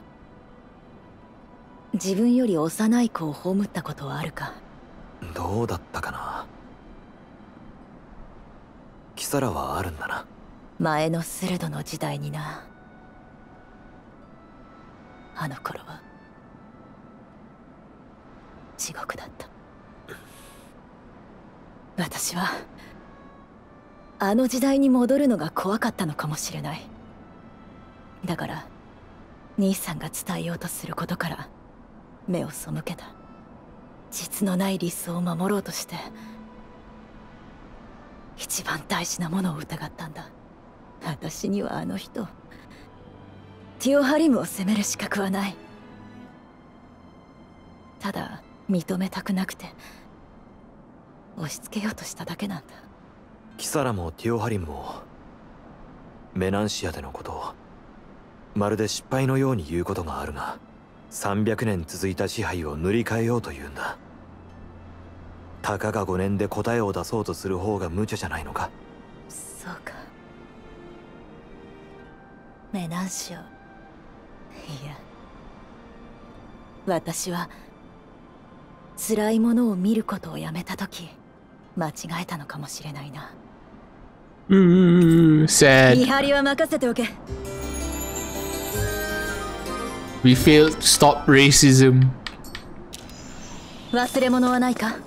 自分より幼い子を葬ったことはあるか？ どうだったかな。キサラはあるんだな。 前のスルドの時代にな。あの頃は地獄だった。私はあの時代に戻るのが怖かったのかもしれない。だから兄さんが伝えようとすることから目を背けた。実のない理想を守ろうとして一番大事なものを疑ったんだ。私にはあの人、ティオハリムを責める資格はない。ただ認めたくなくて押し付けようとしただけなんだ。 キサラもティオハリムもメナンシアでのことをまるで失敗のように言うことがあるが、さんびゃくねん続いた支配を塗り替えようというんだ。たかがごねんで答えを出そうとする方が無茶じゃないのか。 そうか。メナンシオ、いや、私は辛いものを見ることをやめたとき間違えたのかもしれないな。 Ooh, sad. 見張りは任せておけ。 We failed to stop racism. 忘れ物はないか？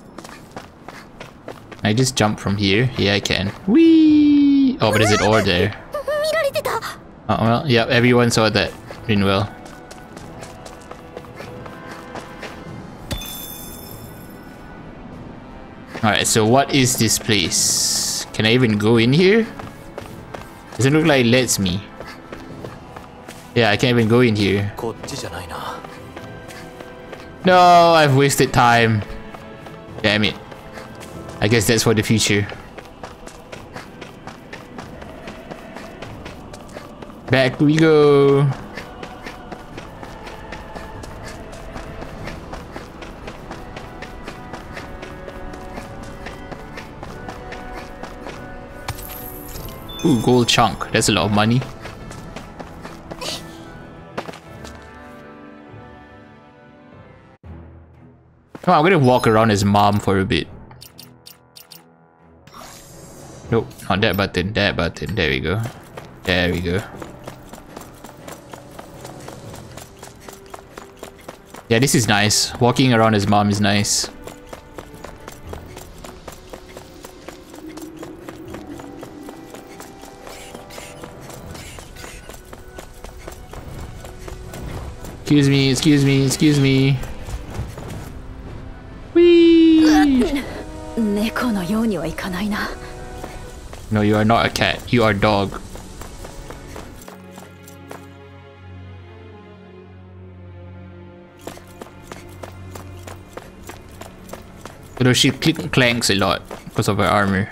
I just jump from here. Yeah, I can. Whee! Oh, but is it order? 見られてた。 Oh, well, yeah, everyone saw that. Rinwell. Alright, so what is this place? Can I even go in here? Doesn't look like it lets me. Yeah, I can't even go in here. こっちじゃないな。 No, I've wasted time. Damn it. I guess that's for the future. Back we go. Ooh, gold chunk. That's a lot of money. Come on, I'm gonna walk around his mom for a bit. Nope, not that button, that button. There we go. There we go. Yeah, this is nice. Walking around his mom is nice. Excuse me, excuse me, excuse me. Whee! 猫のようにはいかないな。 No, you are not a cat. You are a dog. Although she click clanks a lot because of her armor.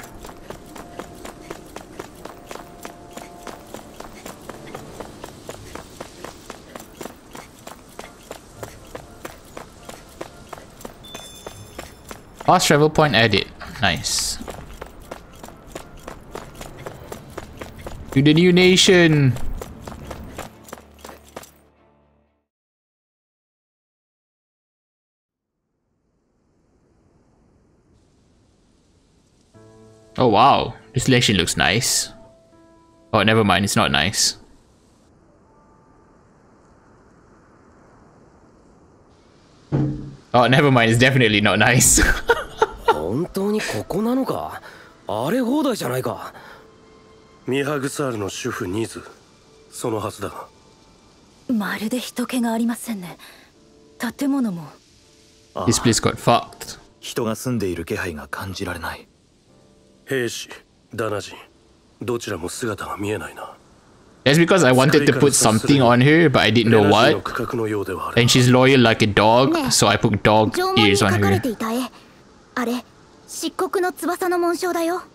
Fast travel point added. Nice. To the new nation. Oh wow, this selection looks nice. Oh, never mind, it's not nice. Oh, never mind, it's definitely not nice. 本当にここなのか。荒れ放題じゃないか。 ミハグサールの主婦ニズ、そのはずだが。 まるで人気がありませんね。建物も。 This place got fucked. 人が住んでいる気配が感じられない。 兵士、ダナ人、どちらも姿が見えないな。 That's because I wanted to put something on her, but I didn't know what. And she's loyal like a dog, so I put dog ears on her. あれ、漆黒の翼の紋章だよ。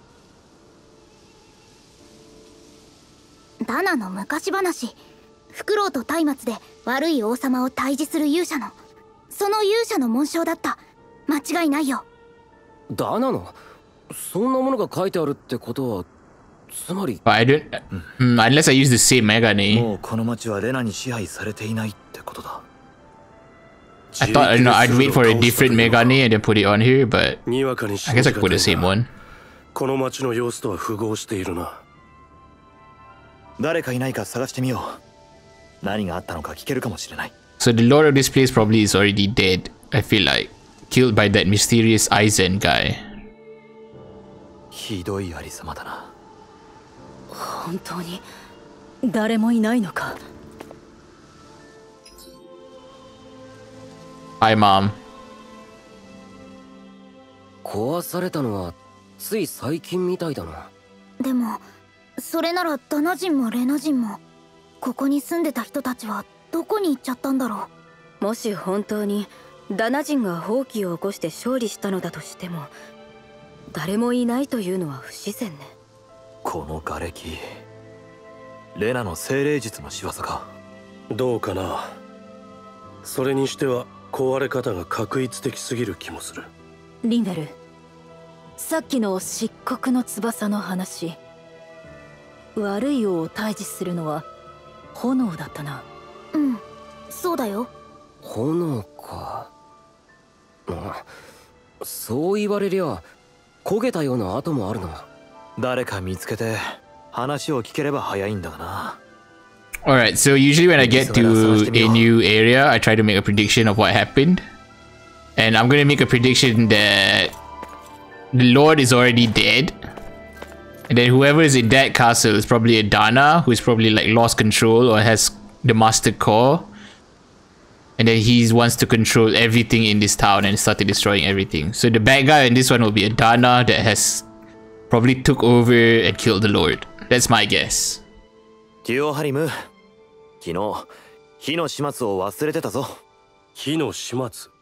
ダナの昔話。フクロウと松明で悪い王様を退治する勇者の、その勇者の紋章だった。間違いないよ。 ダナの、そんなものが書いてあるってことは、つまり。 But I don't, mm, unless I use the same Megane. もうこの町はレナに支配されていないってことだ。 I thought, you know, I'd wait for a different Megane and then put it on here, but I guess I could put the same one. この町の様子とは符合しているな。 誰かいないか探してみよう。何があったのか聞けるかもしれない。 So the lord of this place probably is already dead, I feel like. Killed by that mysterious Aizen guy. ひどいありさまだな。 本当に誰もいないのか。 Hi, Mom. 壊されたのはつい最近みたいだな。 でもそれならダナ人もレナ人もここに住んでた人たちはどこに行っちゃったんだろう。もし本当にダナ人が蜂起を起こして勝利したのだとしても、誰もいないというのは不自然ね。 この瓦礫、レナの精霊術の仕業か。 どうかな。それにしては壊れ方が画一的すぎる気もする。 リンベル、さっきの漆黒の翼の話、悪い王を退治するのは炎だったな。 うん、そうだよ。 炎か。あ、そう言われりゃ焦げたような跡もあるな。 誰か見つけて話を聞ければ早いんだがな。 Alright, so usually when I get to a new area, I try to make a prediction of what happened. And I'm gonna make a prediction that the Lord is already dead. And then whoever is in that castle is probably a Dana, who's probably like lost control or has the Master Core. And then he wants to control everything in this town and started destroying everything. So the bad guy in this one will be a Dana that has probably took over and killed the Lord. That's my guess. デュオハリム、昨日火の始末を忘れてたぞ。 火の始末。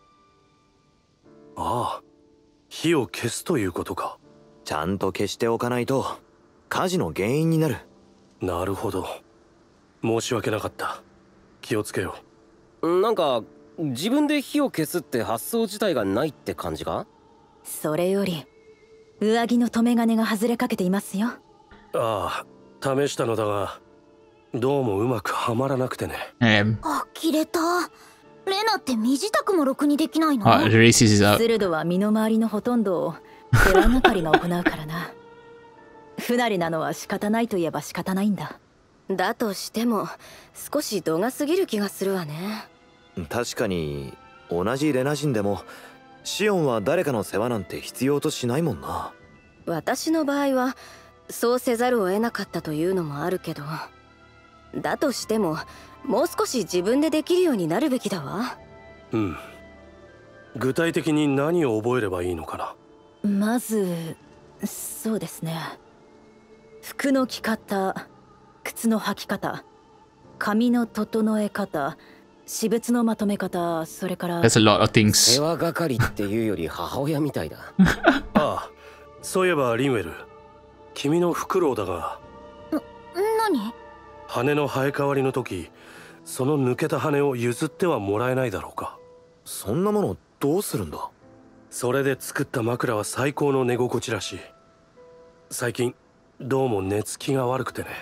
ああ、火を消すということか。 ちゃんと消しておかないと火事の原因になる。 なるほど。申し訳なかった。気をつけよう。なんか自分で火を消すって発想自体がないって感じか？ それより上着の留め金が外れかけていますよ。 ああ、試したのだがどうもうまくはまらなくてね。 Um, 呆れた。レナって身支度もろくにできないの？ oh, the race is out. スルドは身の回りのほとんどを世話係が行うからな。不慣れなのは仕方ないといえば仕方ないんだ。 だとしても少し度が過ぎる気がするわね。 確かに同じレナ人でもシオンは誰かの世話なんて必要としないもんな。 私の場合はそうせざるを得なかったというのもあるけど、だとしてももう少し自分でできるようになるべきだわ。 うん。具体的に何を覚えればいいのかな。 まずそうですね、服の着方、靴の履き方、髪の整え方、私物のまとめ方、それから That's a lot of 世 things. 話係っていうより母親みたいだ。 ああ、そういえばリンウェル、君のフクロウだが何？ 羽の生え変わりの時、その抜けた羽を譲ってはもらえないだろうか。 そんなものどうするんだ？ それで作った枕は最高の寝心地らしい。最近どうも寝つきが悪くてね。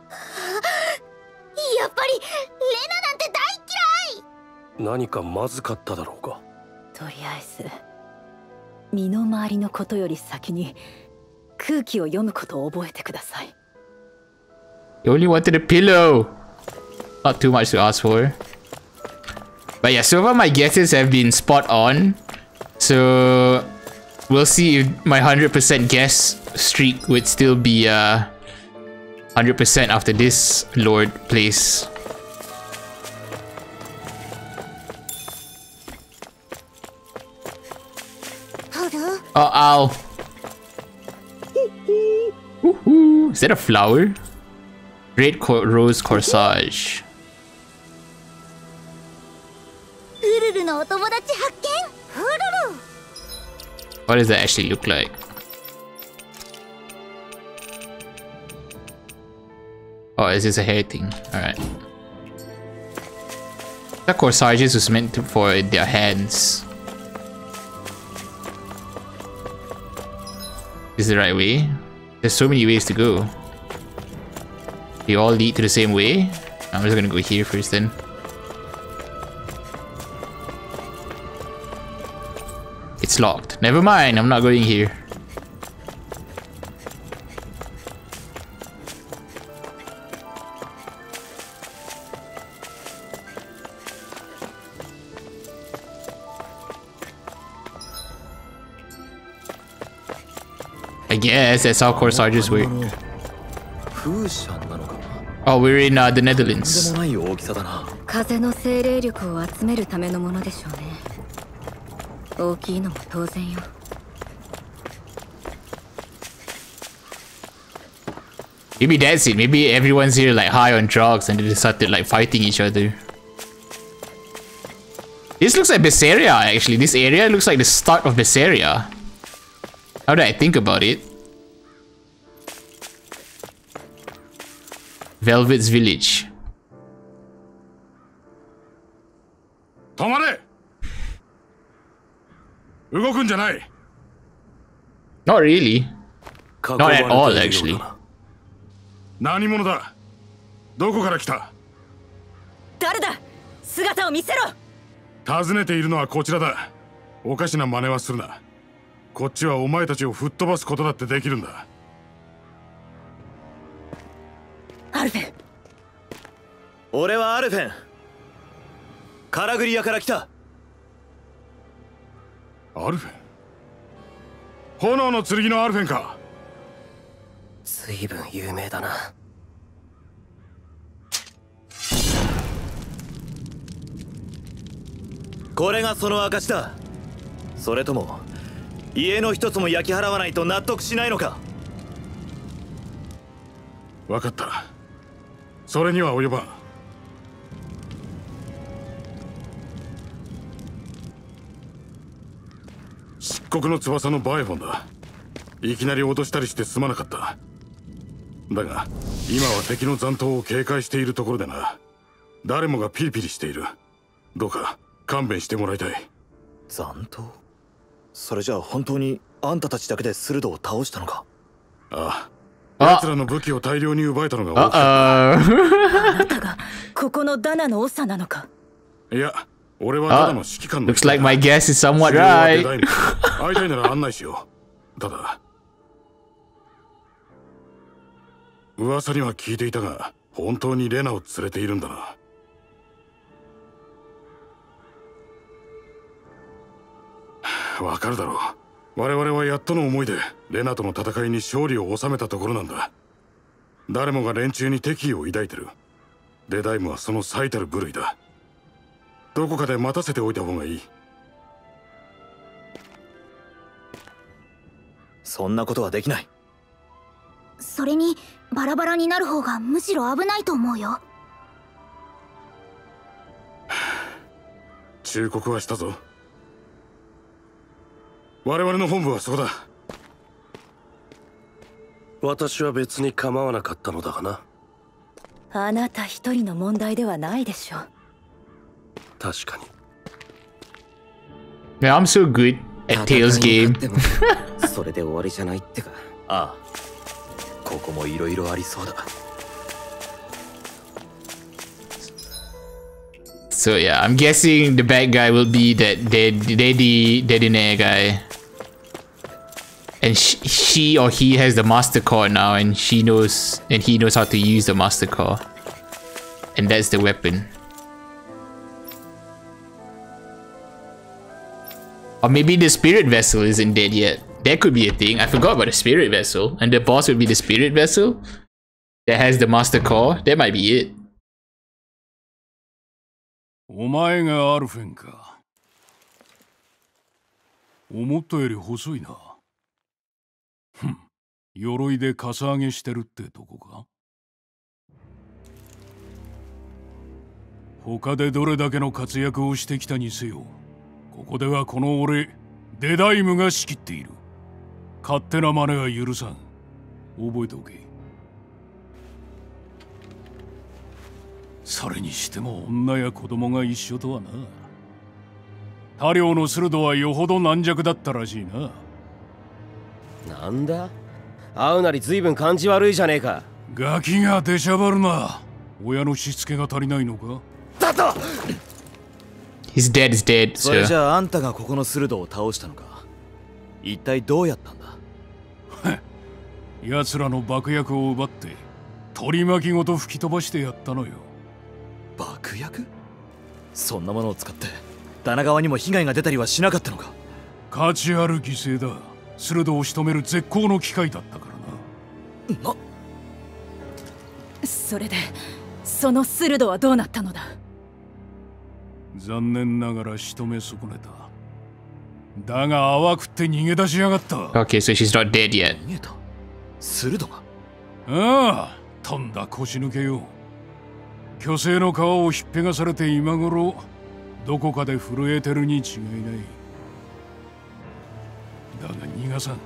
やっぱりレナなんて大嫌い。 何かまずかっただろうか。 とりあえず身の回りのことより先に空気を読むことを覚えてください。 You only wanted a pillow. Not too much to ask for. But yeah, so far my guesses have been spot on. So we'll see if my one hundred percent guess streak would still be uh one hundred percent after this Lord plays. Oh, ow. Woohoo. Is that a flower? Red co rose corsage. ウルルのお友達発見。ウルル。 What does that actually look like? Oh, is this a hair thing? Alright. The corsages was meant to, for their hands. Is the right way? There's so many ways to go. They all lead to the same way? I'm just gonna go here first then. It's locked. Never mind, I'm not going here. I guess that's how corsages work. 風車なのか。 Oh, we're in uh, the とんで Netherlands. もない大きさだな。 風の精霊力を集めるためのものでしょうね。大きいのも当然よ。 Maybe that's it. Maybe everyone's here like high on drugs and they started like fighting each other. This looks like Berseria actually. This area looks like the start of Berseria. How do I think about it? Velvet's village. 止まれ。動くんじゃない。 Not really. Not at all, actually. 何者だ。どこから来た。 誰だ。姿を見せろ。 尋ねているのはこちらだ。おかしな真似はするな。こっちはお前たちを吹っ飛ばすことだってできるんだ。 アルフェン。 俺はアルフェン。カラグリアから来た。 アルフェン。炎の剣のアルフェンか。 随分有名だな。 これがその証だ。それとも家の一つも焼き払わないと納得しないのか。 分かった。それには及ばん。漆黒の翼のバエフォンだ。いきなり脅したりしてすまなかった。だが今は敵の残党を警戒しているところでな。誰もがピリピリしている。どうか勘弁してもらいたい。 残党？それじゃあ本当にあんたたちだけでスルドを倒したのか。 ああ、 奴らの武器を大量に奪えたのが大きい。 あなたがここのダナの長なのか。 いや、俺はただの指揮官の。 Looks like my guess is somewhat right. 会いたいなら案内しよう。ただ、噂には聞いていたが、本当にレナを連れているんだな。わかるだろう。我々はやっとの思いでレナとの戦いに勝利を収めたところなんだ。誰もが連中に敵意を抱いてる。デダイムはその最たる部類だ。どこかで待たせておいた方がいい。 そんなことはできない。 それにバラバラになる方がむしろ危ないと思うよ。 忠告はしたぞ。我々の本部はそこだ。 私は別に構わなかったのだがな。 あなた一人の問題ではないでしょう。 確かに。 Yeah, I'm so good at Tails game. それで終わりじゃないってか。 ああ、ここもいろいろありそうだ。 So yeah, I'm guessing the bad guy will be that dead, Daddy, Dedinaire guy. And she, she or he has the Master Core now, and she knows, and he knows how to use the Master Core. And that's the weapon. Or maybe the Spirit Vessel isn't dead yet. That could be a thing. I forgot about the Spirit Vessel. And the boss would be the Spirit Vessel that has the Master Core. That might be it. お前がアルフェンか。思ったより細いな。ふん、鎧でかさ上げしてるってとこか。他でどれだけの活躍をしてきたにせよ、ここではこの俺、デダイムが仕切っている。勝手な真似は許さん。覚えておけ。それにしても女や子供が一緒とはな。他領のスルドはよほど軟弱だったらしいな。 なんだ、会うなり随分感じ悪いじゃねえか。 ガキが出しゃばるな。親のしつけが足りないのか。 だと He's dead, is dead. それじゃああんたがここのスルドを倒したのか。一体どうやったんだ。 奴らの爆薬を奪って取り巻きごと吹き飛ばしてやったのよ。 爆薬？そんなものを使ってダナ側にも被害が出たりはしなかったのか。 価値ある犠牲だ。スルドを仕留める絶好の機会だったからな。 なそれでそのスルドはどうなったのだ。 残念ながら仕留め損ねた。だが淡くって逃げ出しやがった。 Okay, so she's not dead yet. 逃げた？スルドが？ ああ、とんだ腰抜けよ。巨星の皮をひっぺがされて今頃どこかで震えてるに違いない。だが逃がさん。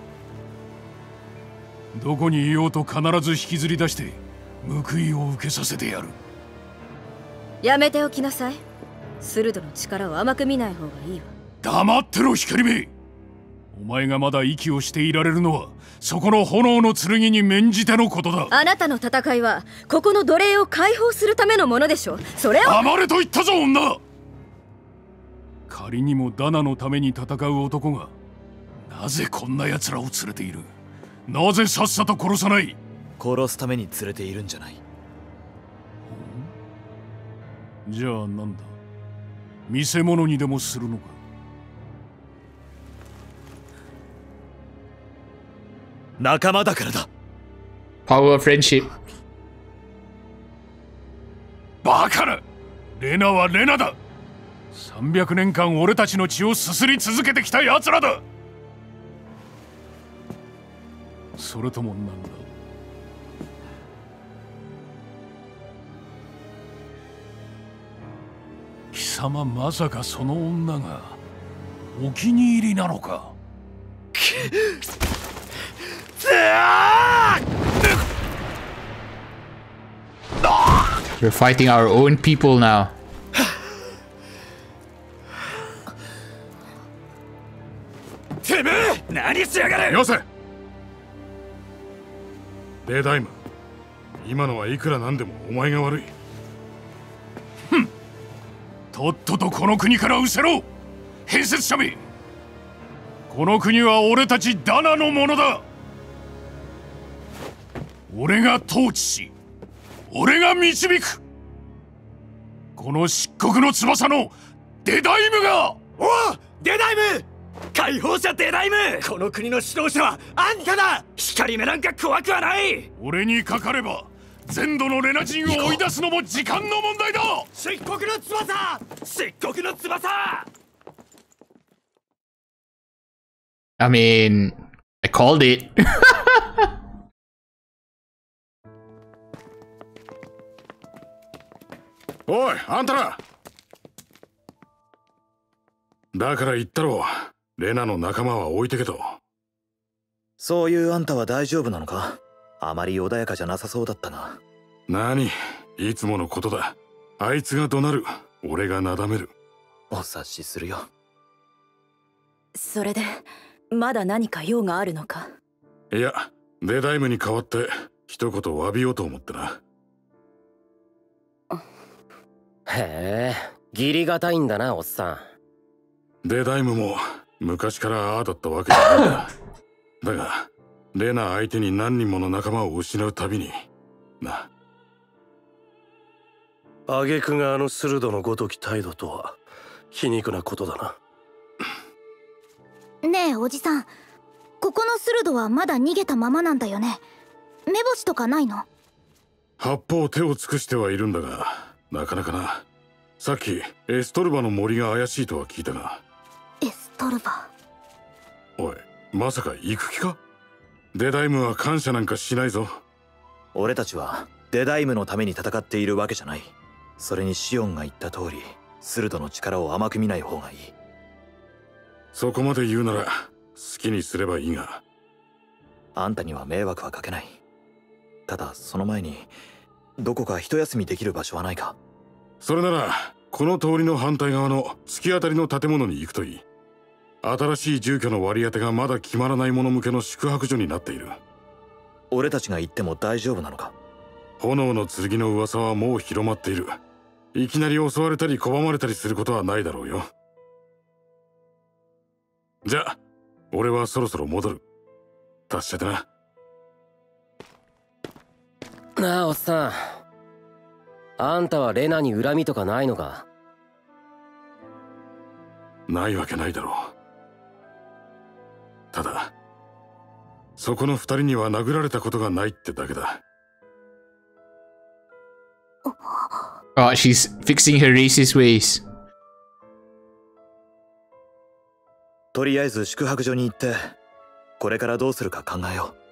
どこにいようと必ず引きずり出して報いを受けさせてやる。 やめておきなさい。スルドの力を甘く見ない方がいいわ。 黙ってろ光目。お前がまだ息をしていられるのはそこの炎の剣に免じてのことだ。 あなたの戦いはここの奴隷を解放するためのものでしょ。それを黙れと言ったぞ女。仮にもダナのために戦う男がなぜこんな奴らを連れている。なぜさっさと殺さない。 殺すために連れているんじゃない。 じゃあなんだ、見せ物にでもするのか。 仲間だからだ。 Power of friendship. バカな。レナはレナだ。さんびゃくねんかん俺たちの血をすすり続けてきた奴らだ。それともなんだ。貴様まさかその女がお気に入りなのか。 We're fighting our own people now. てめえ何しやがれ。よせ。 レダイム、今のはいくらなんでもお前が悪い。 ふん、とっととこの国から失せろ、変節者め。この国は俺たちダナのものだ。俺が統治し、俺が導く。この漆黒の翼のデダイムが。 おう、デダイム、解放者デダイム、この国の指導者はあんただ。光目なんか怖くはない。 俺にかかれば全土のレナ人を追い出すのも時間の問題だ。 漆黒の翼、漆黒の翼。 I mean, I called it. おい、あんたら。だから言ったろう、レナの仲間は置いてけと。 そういうあんたは大丈夫なのか。あまり穏やかじゃなさそうだったが。 何、いつものことだ。あいつが怒鳴る、俺がなだめる。 お察しするよ。 それでまだ何か用があるのか。 いや、デダイムに代わって一言詫びようと思ってな。 へえ、義理がたいんだな、おっさん。デダイムも昔からああだったわけじゃないんだ。だがレナ相手に何人もの仲間を失うたびにな。 挙句があの鋭のごとき態度とは皮肉なことだな。ねえおじさん、ここの鋭はまだ逃げたままなんだよね。目星とかないの？ 八方手を尽くしてはいるんだが、なかなかな。さっきエストルバの森が怪しいとは聞いたが。 エストルバ。 おい、まさか行く気か？デダイムは感謝なんかしないぞ。 俺たちはデダイムのために戦っているわけじゃない。それにシオンが言った通り、鋭の力を甘く見ない方がいい。 そこまで言うなら好きにすればいいが。 あんたには迷惑はかけない。ただその前にどこか一休みできる場所はないか？ それならこの通りの反対側の突き当たりの建物に行くといい。新しい住居の割り当てがまだ決まらない者向けの宿泊所になっている。 俺たちが行っても大丈夫なのか？ 炎の剣の噂はもう広まっている。いきなり襲われたり拒まれたりすることはないだろうよ。じゃあ俺はそろそろ戻る。達者でな。 なあおっさん、あんたはレナに恨みとかないのか？ ないわけないだろう。ただそこの二人には殴られたことがないってだけだ。 Oh, she's fixing her racist ways. とりあえず宿泊所に行ってこれからどうするか考えよう。